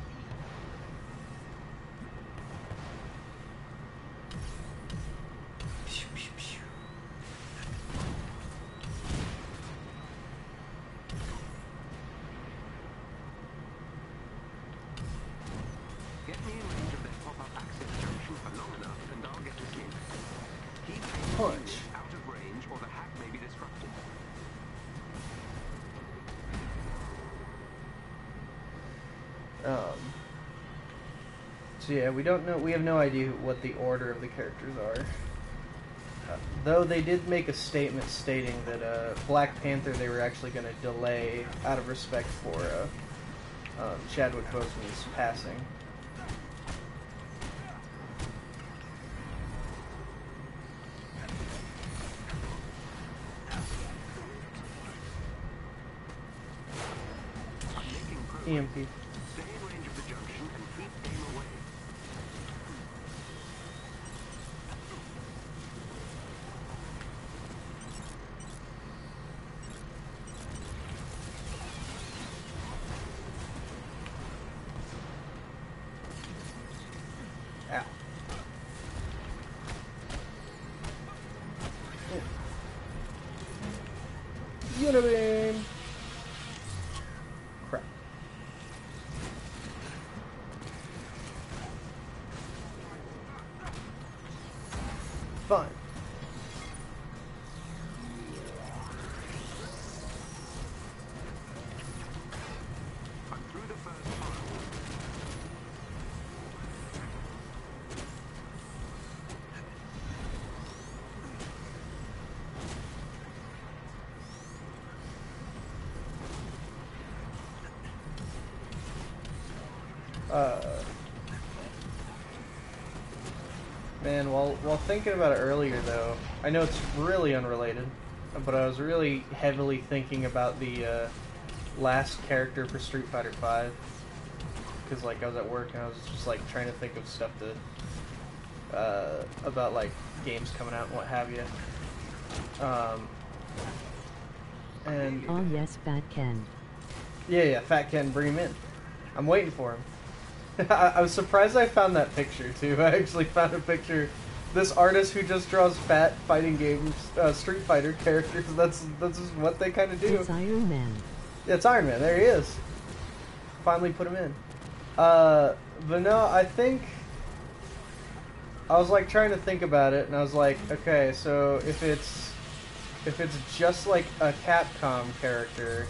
Get me in range of that pop-up access junction for long enough, and I'll get this in. Keep Punch. out of range, or the hack may be disrupted. So yeah, we don't know. We have no idea what the order of the characters are. Though they did make a statement stating that Black Panther they were actually going to delay out of respect for Chadwick Boseman's passing. EMP. Stay in range of the junction and keep aim away. Ow. Unibeam! Crap. Fine. Man, while thinking about it earlier though, I know it's really unrelated, but I was really heavily thinking about the last character for Street Fighter V, because like I was at work and I was just like trying to think of stuff to about like games coming out and what have you. And oh yes, Fat Ken. Yeah, Fat Ken, bring him in. I'm waiting for him. I was surprised I found that picture too. I actually found a picture. This artist who just draws fat fighting games, Street Fighter characters. That's just what they kind of do. It's Iron Man. Yeah, it's Iron Man. There he is. Finally put him in. But no, I think I was like trying to think about it, and I was like, okay, so if it's just like a Capcom character,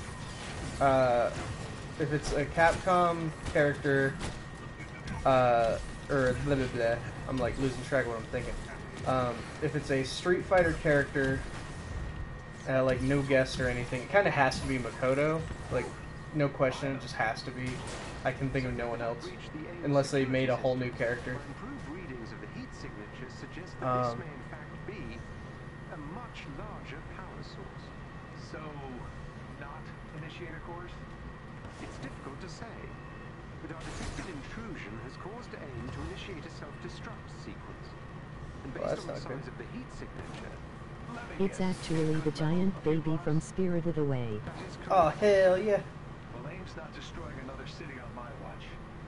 if it's a Capcom character, or blah, blah, blah, I'm like losing track of what I'm thinking. If it's a Street Fighter character, like no guest or anything, it kind of has to be Makoto. Like, no question, it just has to be. I can think of no one else, unless they made a whole new character. Improved readings of the heat signatures suggest that this may in fact be a much larger power source. So, not initiator cores? It's difficult to say, but our detected intrusion has caused AIM to initiate a self-destruct sequence. And based on the size of the heat signature, It's actually the giant baby from Spirited Away. Oh, hell yeah. Well, AIM's not destroying another city on my watch.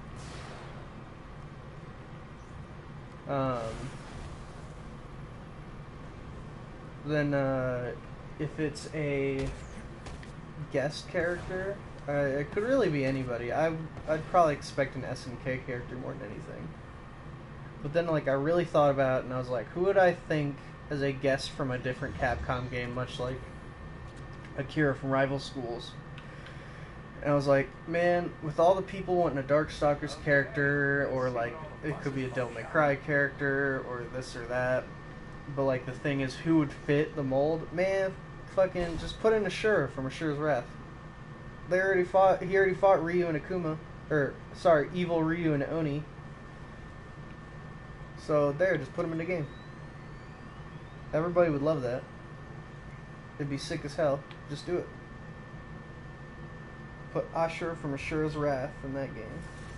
Then, if it's a guest character, it could really be anybody. I'd probably expect an SNK character more than anything. But then, like, I really thought about it, and I was like, who would I think as a guest from a different Capcom game, much like Akira from Rival Schools? And I was like, man, with all the people wanting a Darkstalkers character, or like, it could be a Devil May Cry character, or this or that. But like, the thing is, who would fit the mold? Man, fucking just put in Ashura from Ashura's Wrath. He already fought Ryu and Akuma. Or, sorry, Evil Ryu and Oni. So there, just put him in the game. Everybody would love that. It'd be sick as hell. Just do it. Put Ashura from Ashura's Wrath in that game.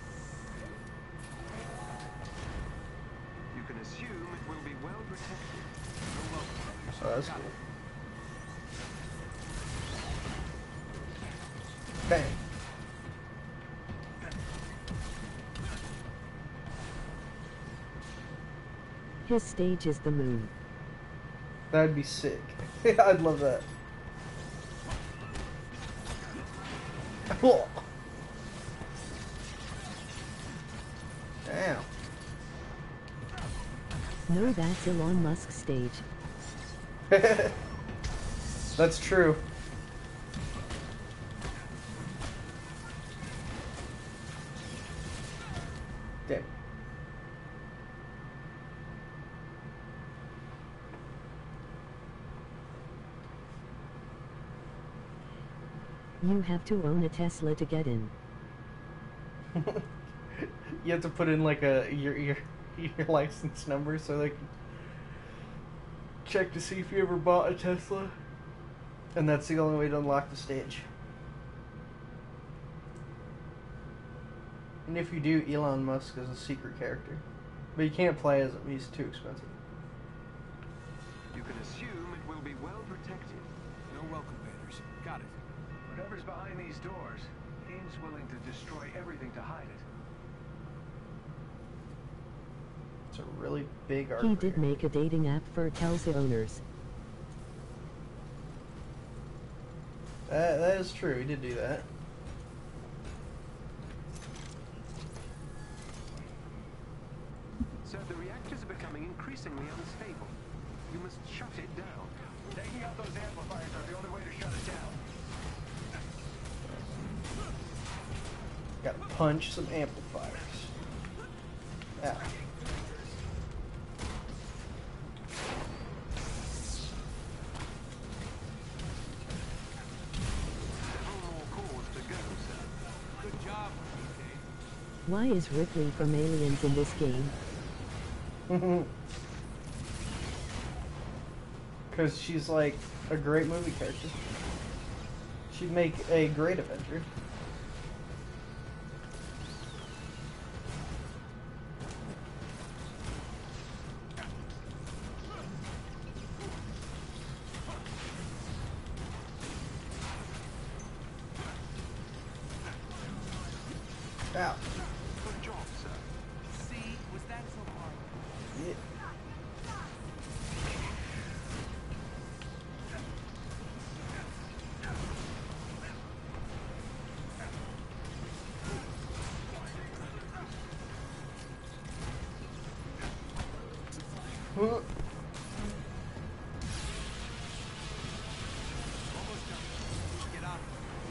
you can assume it will be well protected. Oh, that's cool. Bang. His stage is the moon. That'd be sick. I'd love that. Damn. No, that's Elon Musk's stage. That's true. Damn. You have to own a Tesla to get in. You have to put in like your license number so they can check to see if you ever bought a Tesla. And that's the only way to unlock the stage. And if you do, Elon Musk is a secret character. But you can't play as him, he's too expensive. You can assume it will be well protected. No welcome banners. Got it. Whatever's behind these doors, AIM's willing to destroy everything to hide it. It's a really big art. He did make a dating app for Telsa owners. That is true, he did do that. So the reactors are becoming increasingly unstable. You must shut it down. Taking out those amplifiers are the only way to shut it down. Gotta punch some amplifiers. Ow. Several more cores to go, sir. Good job, BK. Why is Ripley from Aliens in this game? Because she's like a great movie character. She'd make a great Avenger. Ow. Good job, sir. See, was that so hard? Yeah. Huh. Almost done. Get out.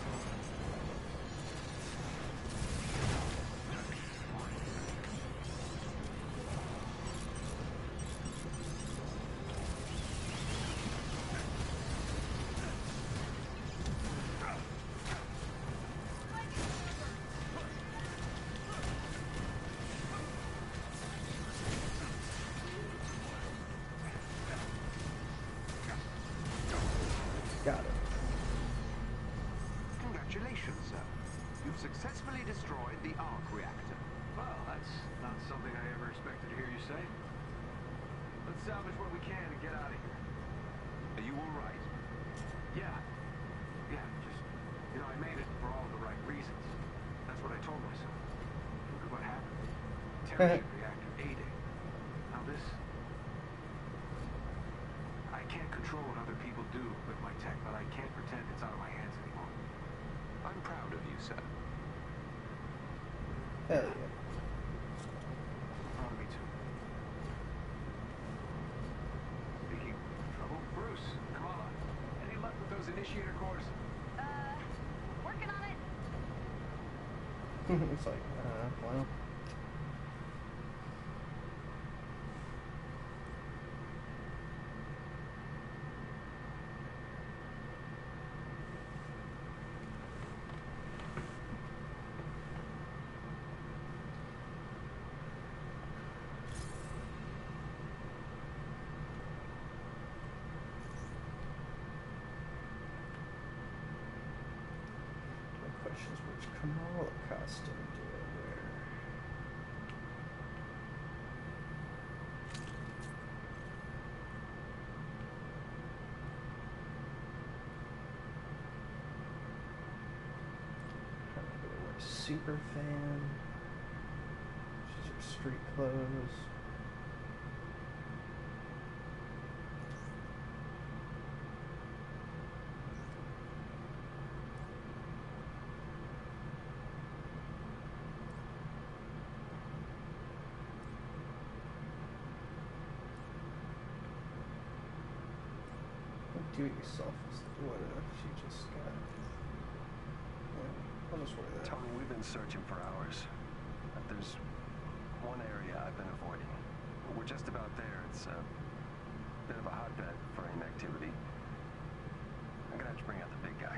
Got it. Congratulations, sir. You've successfully destroyed the arc reactor. Well, that's not something I ever expected to hear you say. Let's salvage what we can and get out of here. Are you all right? Yeah. Yeah, just, I made it for all the right reasons. That's what I told myself. Look at what happened. Terrigen reactor A-Day. Now this... I can't control what other people do with my tech, but I can't pretend it's out of my hands anymore. I'm proud of you, sir. Hell yeah. Proud of me too. Speaking of trouble, Bruce, Kamala, any luck with those initiator cores? Working on it. It's like, well. My question is, which Kamala costume do I wear? I'm gonna wear super fan. She's her street clothes. Do it yourself is what she just got. Yeah, I'll just wear that. Tony, we've been searching for hours. But there's one area I've been avoiding. We're just about there. It's a bit of a hotbed for AIM activity. I'm gonna have to bring out the big guy.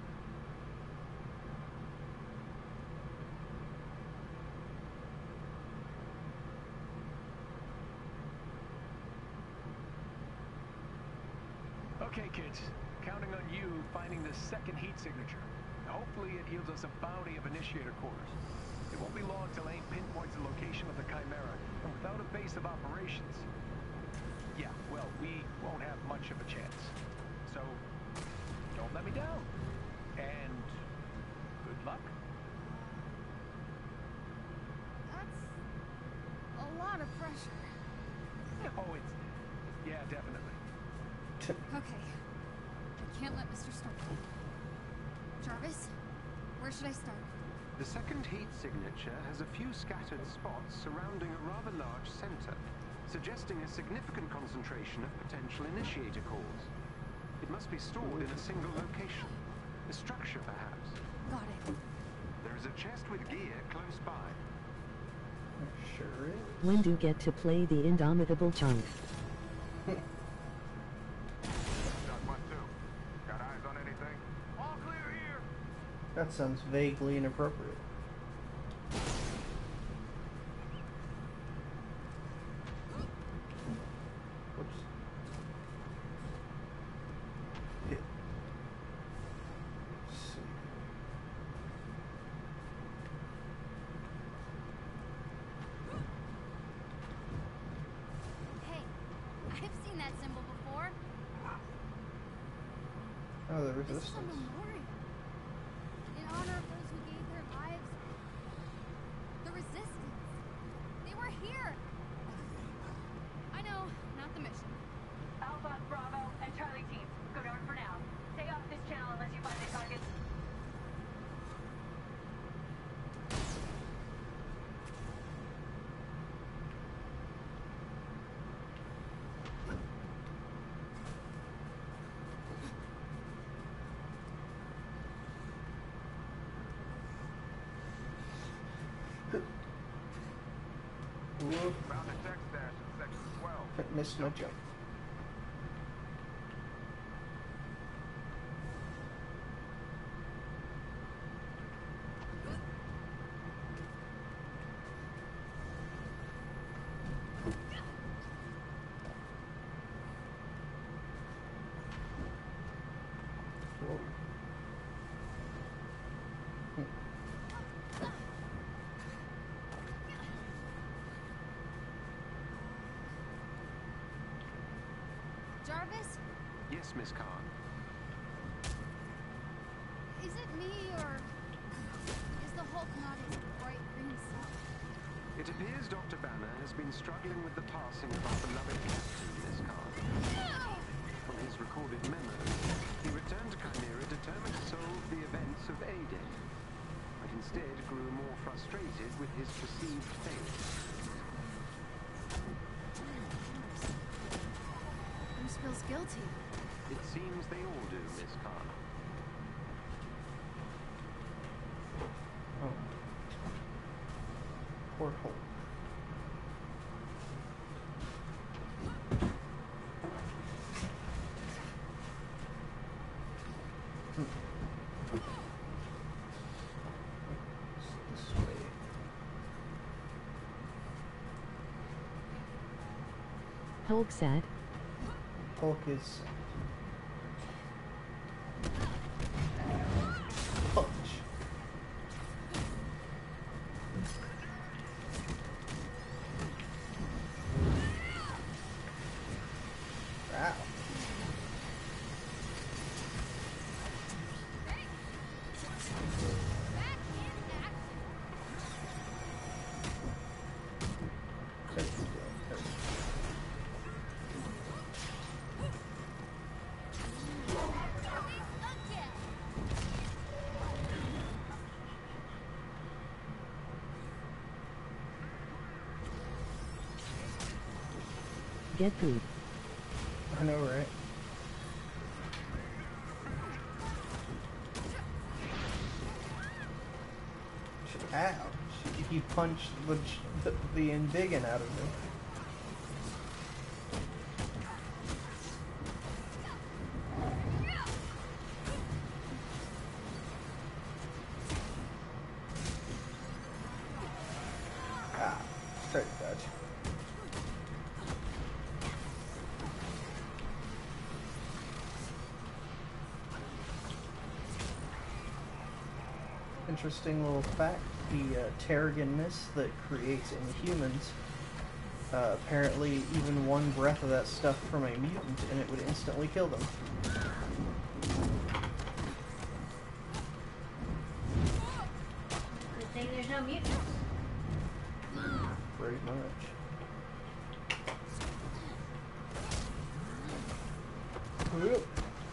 Okay, kids. Counting on you finding the second heat signature. Hopefully it yields us a bounty of initiator cores. It won't be long till AIM pinpoints the location of the Chimera, and without a base of operations... Yeah, well, we won't have much of a chance. So, don't let me down. And... good luck. That's a lot of pressure. Oh, it's... yeah, definitely. Okay. I can't let Mr. Stark go. Jarvis, where should I start? The second heat signature has a few scattered spots surrounding a rather large center, suggesting a significant concentration of potential initiator cores. It must be stored in a single location. A structure, perhaps. Got it. There is a chest with gear close by. Sure is. When do you get to play the Indomitable Chunk? Got eyes on anything? All clear here. That sounds vaguely inappropriate. Oh, the This is a resistance. memorial. In honor of those who gave their lives. The resistance. They were here. I know, not the mission. Alpha, Bravo, and Charlie teams, go north for now. Stay off this channel unless you find the target. Whoop. Found a tech stash in section 12. Missed my jump. Whoa. Jarvis, Yes, Miss Khan. is it me or is the Hulk not as bright green sun? It appears Dr. Banner has been struggling with the passing of our beloved captain, Miss Khan. From his recorded memos, he returned to Chimera determined to solve the events of A-Day, but instead grew more frustrated with his perceived failure. Bruce feels guilty. It seems they all do, Miss Khan. Oh. Porthole. This way. Hulk said. Hulk is punch. Wow. There we go. There we go. Get food. I know, right? Ow. He punched the indignant out of me. Ah, straight dodge. Interesting little fact, the Terrigen mist that creates Inhumans, apparently even one breath of that stuff from a mutant and it would instantly kill them. Good thing there's no mutants. Pretty much. Whoop.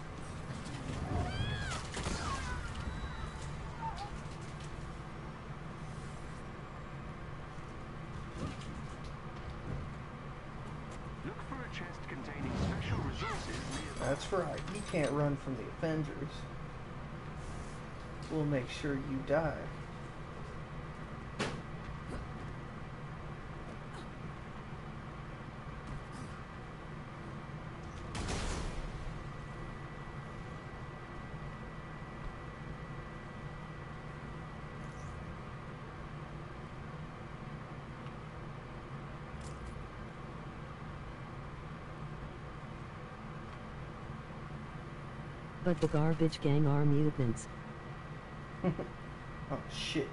Look for a chest containing special resources nearby. That's right, you can't run from the Avengers. We'll make sure you die. But the garbage gang are mutants. Oh shit.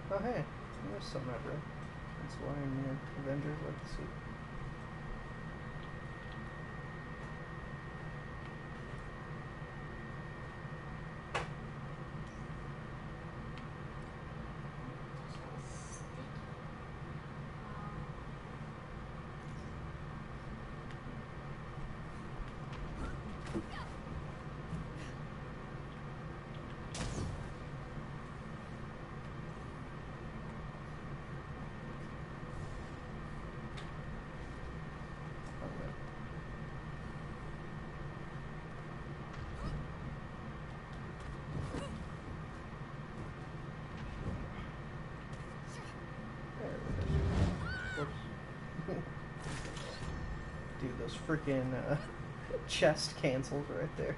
Oh hey, there's something I've read. That's why in the Avengers like to see. Dude, those freaking chest cancels right there.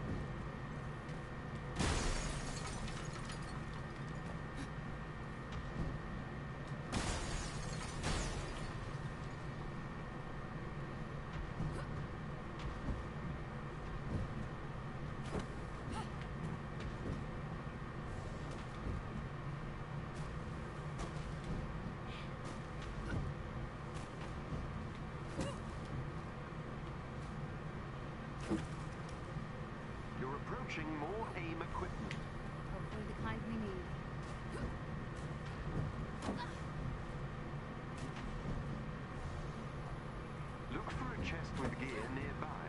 You're approaching more AIM equipment. Hopefully the kind we need. Look for a chest with gear nearby.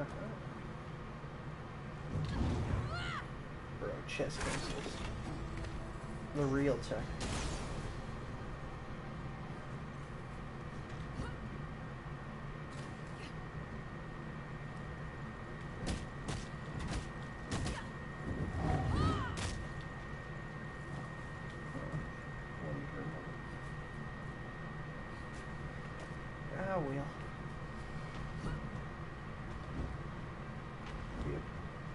Bro, chest cancels. The real tech. Ah, well. Yep.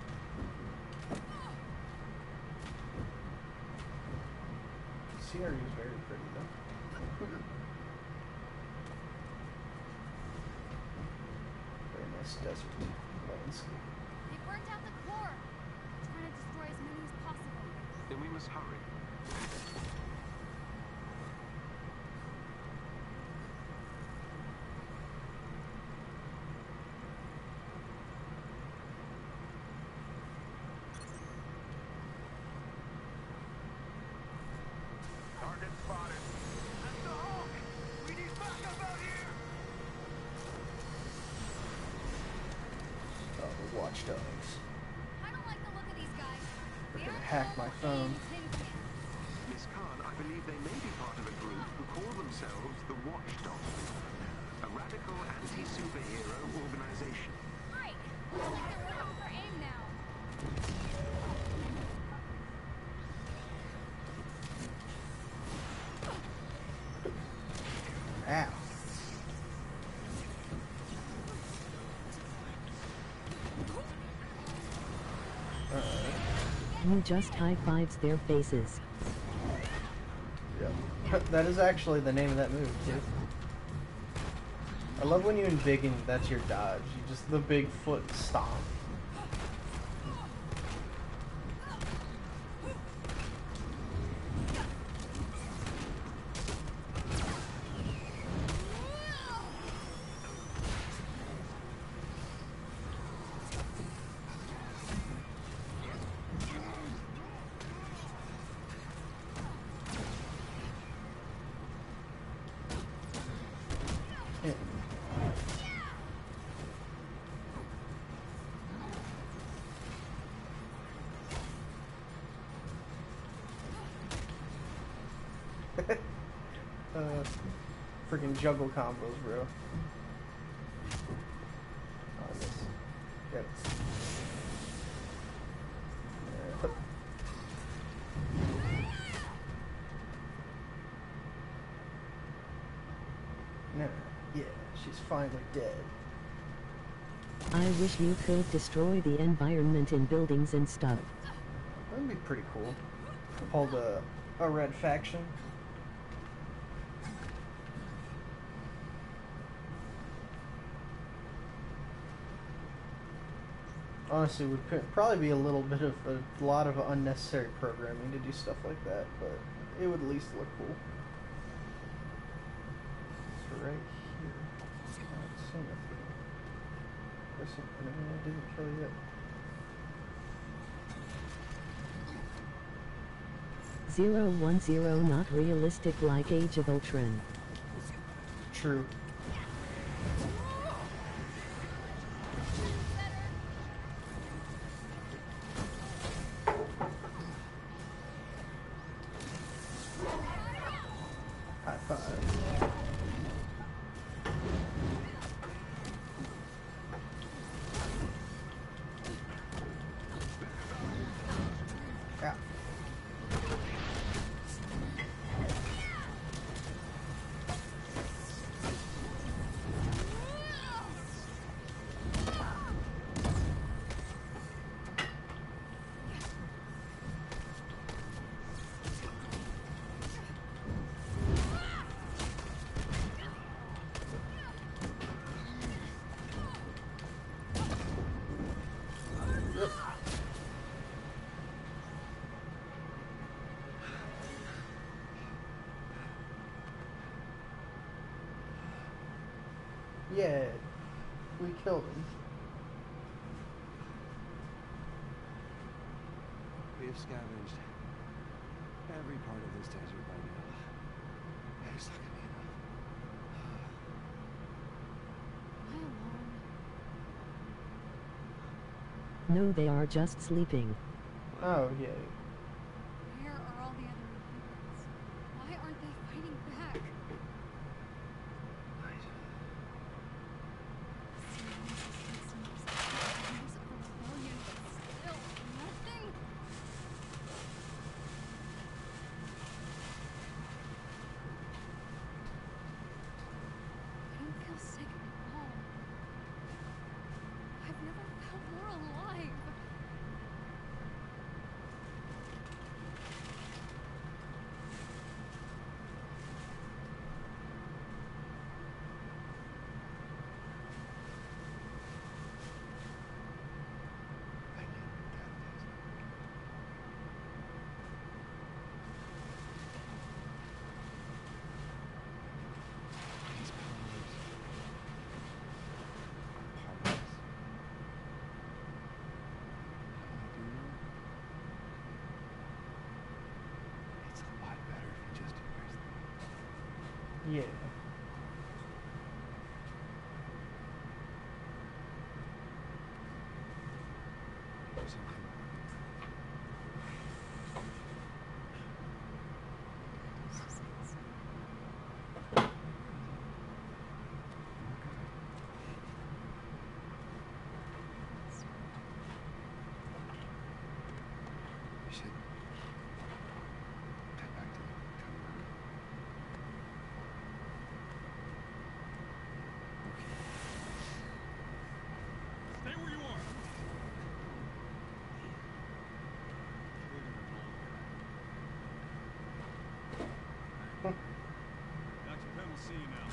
Scenery is very pretty though. Very nice desert landscape. They burnt out the core. Trying to destroy as many as possible. Then we must hurry. Target spotted. That's the Hulk! We need backup out here! Oh, the watchdogs. I don't like the look of these guys. They're They gonna aren't hack my normal phone. AIM tin cans. Miss Khan, I believe they may be part of a group who call themselves the Watchdogs. A radical anti-superhero organization. Right. Looks like they're working for AIM now. Ow. You just high-fives their faces. Yep. That is actually the name of that move, too. I love when you embiggen, that's your dodge. You just, the big foot stomp. Freaking juggle combos, bro. Oh, this. Yep. No. Yeah, she's finally dead. I wish you could destroy the environment in buildings and stuff. That'd be pretty cool. Hold a red faction. Honestly, would probably be a little bit of a lot of unnecessary programming to do stuff like that, but it would at least look cool. So right here. Timothy. There's some enemy I didn't kill yet. 010 not realistic like Age of Ultron. True. High five. Yeah. Yeah, we killed him. We have scavenged every part of this desert by now. There's not gonna be enough. Am I alone? No, they are just sleeping. Oh, yeah. Where are all the other mutants? Why aren't they fighting back? Yeah. We should head back to the cover. Stay where you are. Dr. Penn will see you now.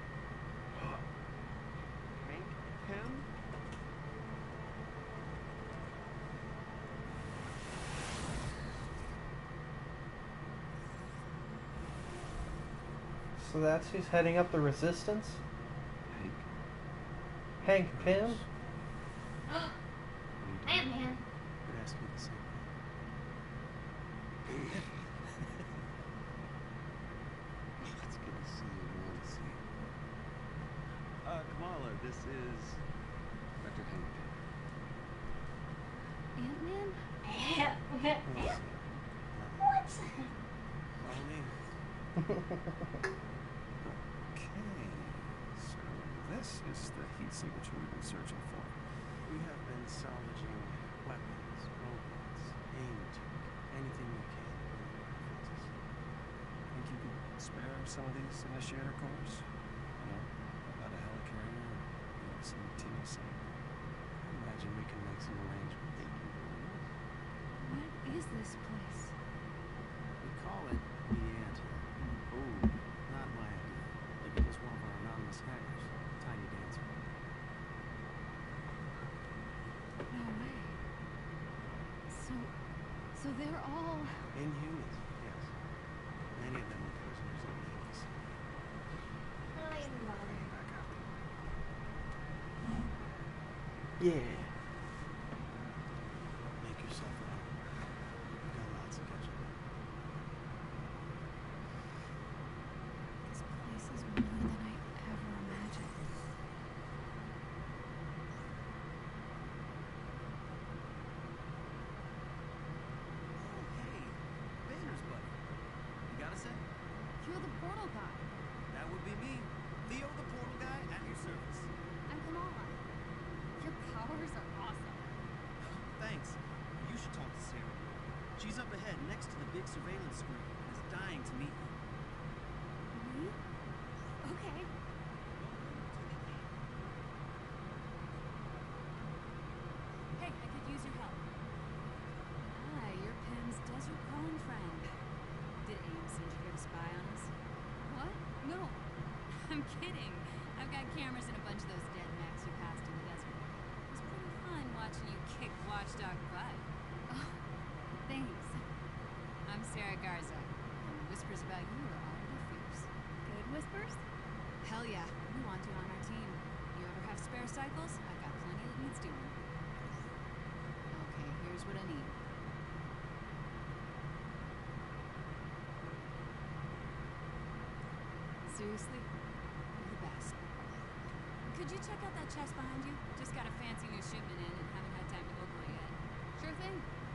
Hank Pym? So that's who's heading up the resistance? Hank. Hank Pym? Ant-Man. Would ask me the same thing. It's good to see you, Nancy. Kamala, this is Dr. Hank Pym. Ant-Man? What? Follow me. Okay, so this is the heat signature we've been searching for. We have been salvaging weapons, robots, aim tech, anything we can to bring our defenses. Think you could spare some of these initiator cores? You know, about a helicarrier, maybe some TLC. I imagine we can make some arrangements. What is this place? We call it the Anthill. Ooh, not my idea. Like it was one of our anonymous hackers, Tiny Dancer. No way. So they're all... Inhumans, yes. any of them with prisoners in these. I don't even bother. Back up. Yeah. Make yourself at home. We got lots of catching up. This place is more than I ever imagined. Hey, Banner's buddy. You got a sec? You're the portal guy. That would be me. Theo, the portal guy, at your service. I'm Kamala. Your powers are awesome. Thanks. You should talk to Sarah. She's up ahead next to the big surveillance screen and is dying to meet you. Me? Okay. Hey, I could use your help. Hi, you're Pim's desert crawling friend. Did AIM send you here to spy on us? What? No. I'm kidding. I've got cameras in a bunch of those dead mechs you passed in the desert. It was pretty fun watching you kick Watchdog butt. Oh, thanks. I'm Sarah Garza, and the whispers about you are already fierce. Good whispers? Hell yeah, we want you on our team. You ever have spare cycles? I've got plenty that needs doing. Okay, here's what I need. Seriously? You're the best. Could you check out that chest behind you? Just got a fancy new shipment in and haven't had time to open it yet. Sure thing.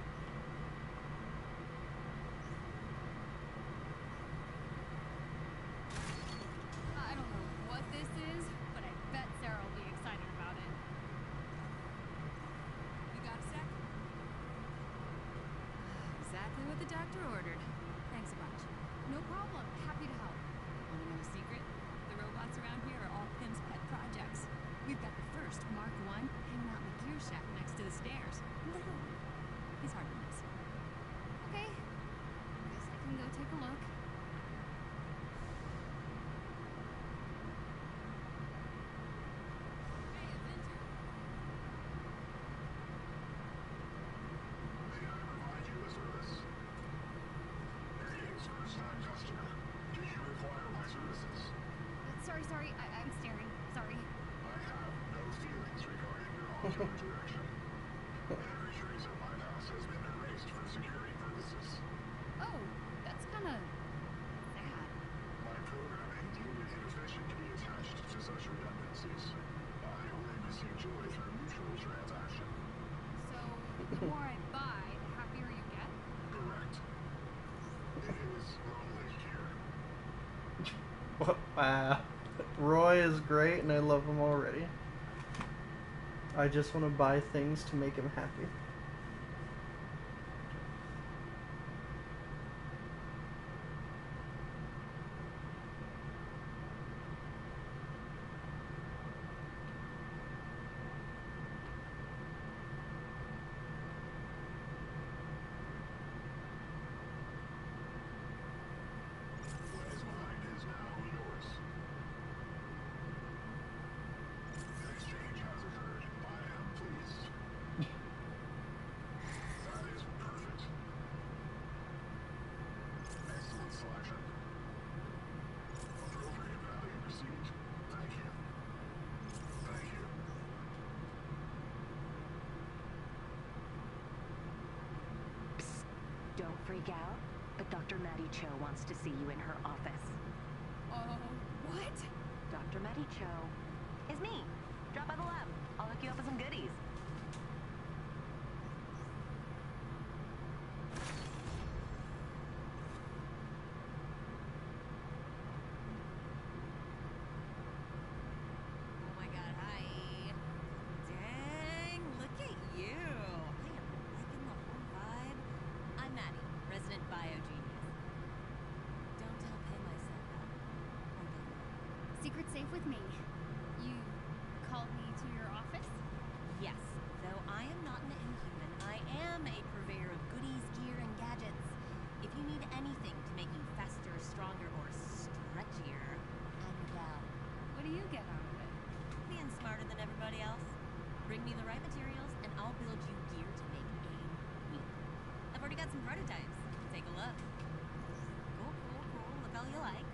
I don't know what this is, but I bet Sarah will be excited about it. You got a sec? Exactly what the doctor ordered. Thanks a bunch. No problem. Happy to help. Want to know a secret? The robots around here are all Pim's pet projects. We've got the first Mark I hanging out in the gear shack next to the stairs. Literally. He's hard to miss. Okay. Guess I can go take a look. Hey, Avenger. May I provide you a service? Greetings, first-time customer. Do you require my services? Sorry. I'm staring. Sorry. I have no feelings regarding your alternate direction. Every trace of my past has been erased for security purposes. Oh, that's kind of sad. My programming deemed it inefficient to be attached to such redundancies. I only receive joy through mutual transaction. So, the more I buy, the happier you get? Correct. It is lonely here. Wow. Roy is great and I love him already. I just want to buy things to make him happy. What is mine is now yours. An exchange has occurred. I am pleased. That is perfect. Excellent selection. Appropriate value received. Thank you. Thank you. Psst. Don't freak out, but Dr. Maddie Cho wants to see you in her office. What? Dr. Maddie Cho is me. Drop by the lab. I'll hook you up with some goodies. Oh my god, hi. Dang, look at you. I am liking the whole vibe. I'm Maddie, resident biogenius. Don't tell Pim I said that. Secret safe with me. You called me to your office? Yes, though I am not an inhuman, I am a purveyor of goodies, gear, and gadgets. If you need anything to make you faster, stronger, or stretchier, I'm down. What do you get out of it? Being smarter than everybody else. Bring me the right materials, and I'll build you gear to make AIM weak. I've already got some prototypes. Take a look. Cool. style you like.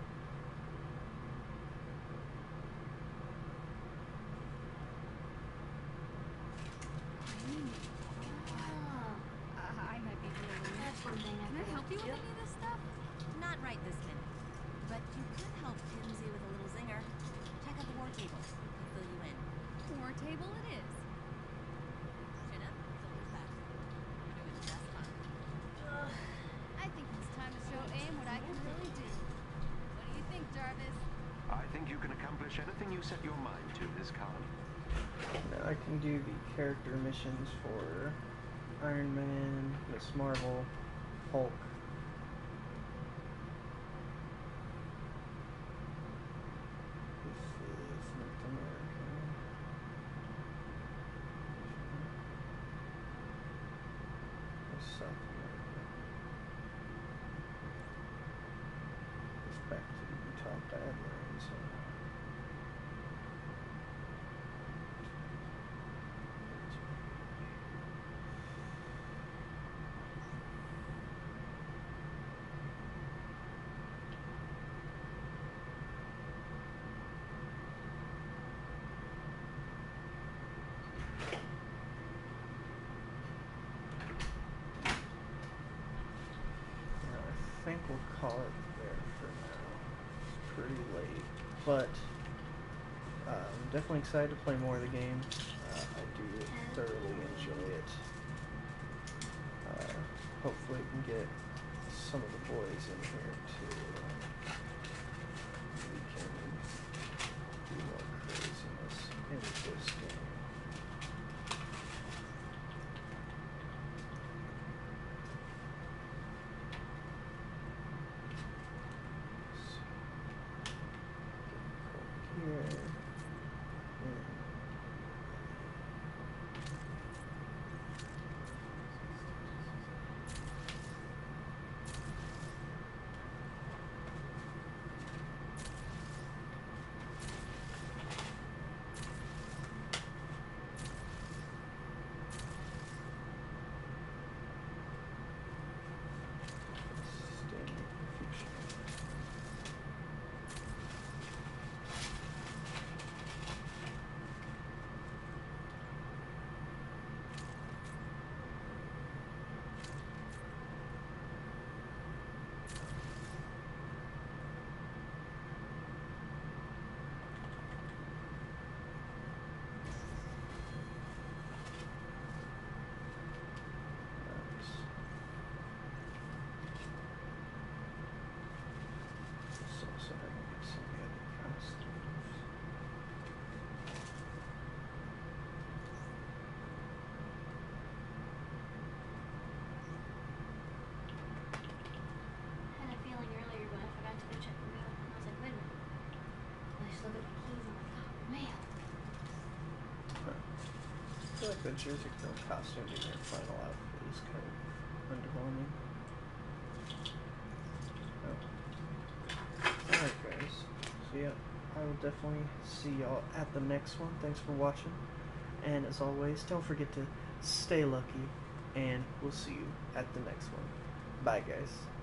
I might be really. That's one thing Can I help you with any of this stuff? Not right this minute, but you could help Timsy with a little zinger. Check out the war table. It'll fill you in. War table it is. Chin up, shoulders back. You're doing just fine. I think it's time to show AIM what I can really do. What do you think, Jarvis? I think you can accomplish anything you set your mind to, Miss Khan. Now I can do the character missions for Iron Man, Miss Marvel, Hulk. This is North America. This is South America. This back to the Utah Badlands. I think we'll call it there for now. It's pretty late, but I'm definitely excited to play more of the game. I do thoroughly enjoy it. Hopefully we can get some of the boys in here too. We can do more craziness in this game. Here. Had a feeling earlier, but I forgot to go check the mail. And I was like, wait a minute. And I just look at my keys and I'm like, oh, mail. I feel like the Jersey Girl costume in their final outfit is kind of underwhelming. Oh. Alright guys, so yeah, I will definitely see y'all at the next one. Thanks for watching, and as always, don't forget to stay lucky, and we'll see you at the next one. Bye guys.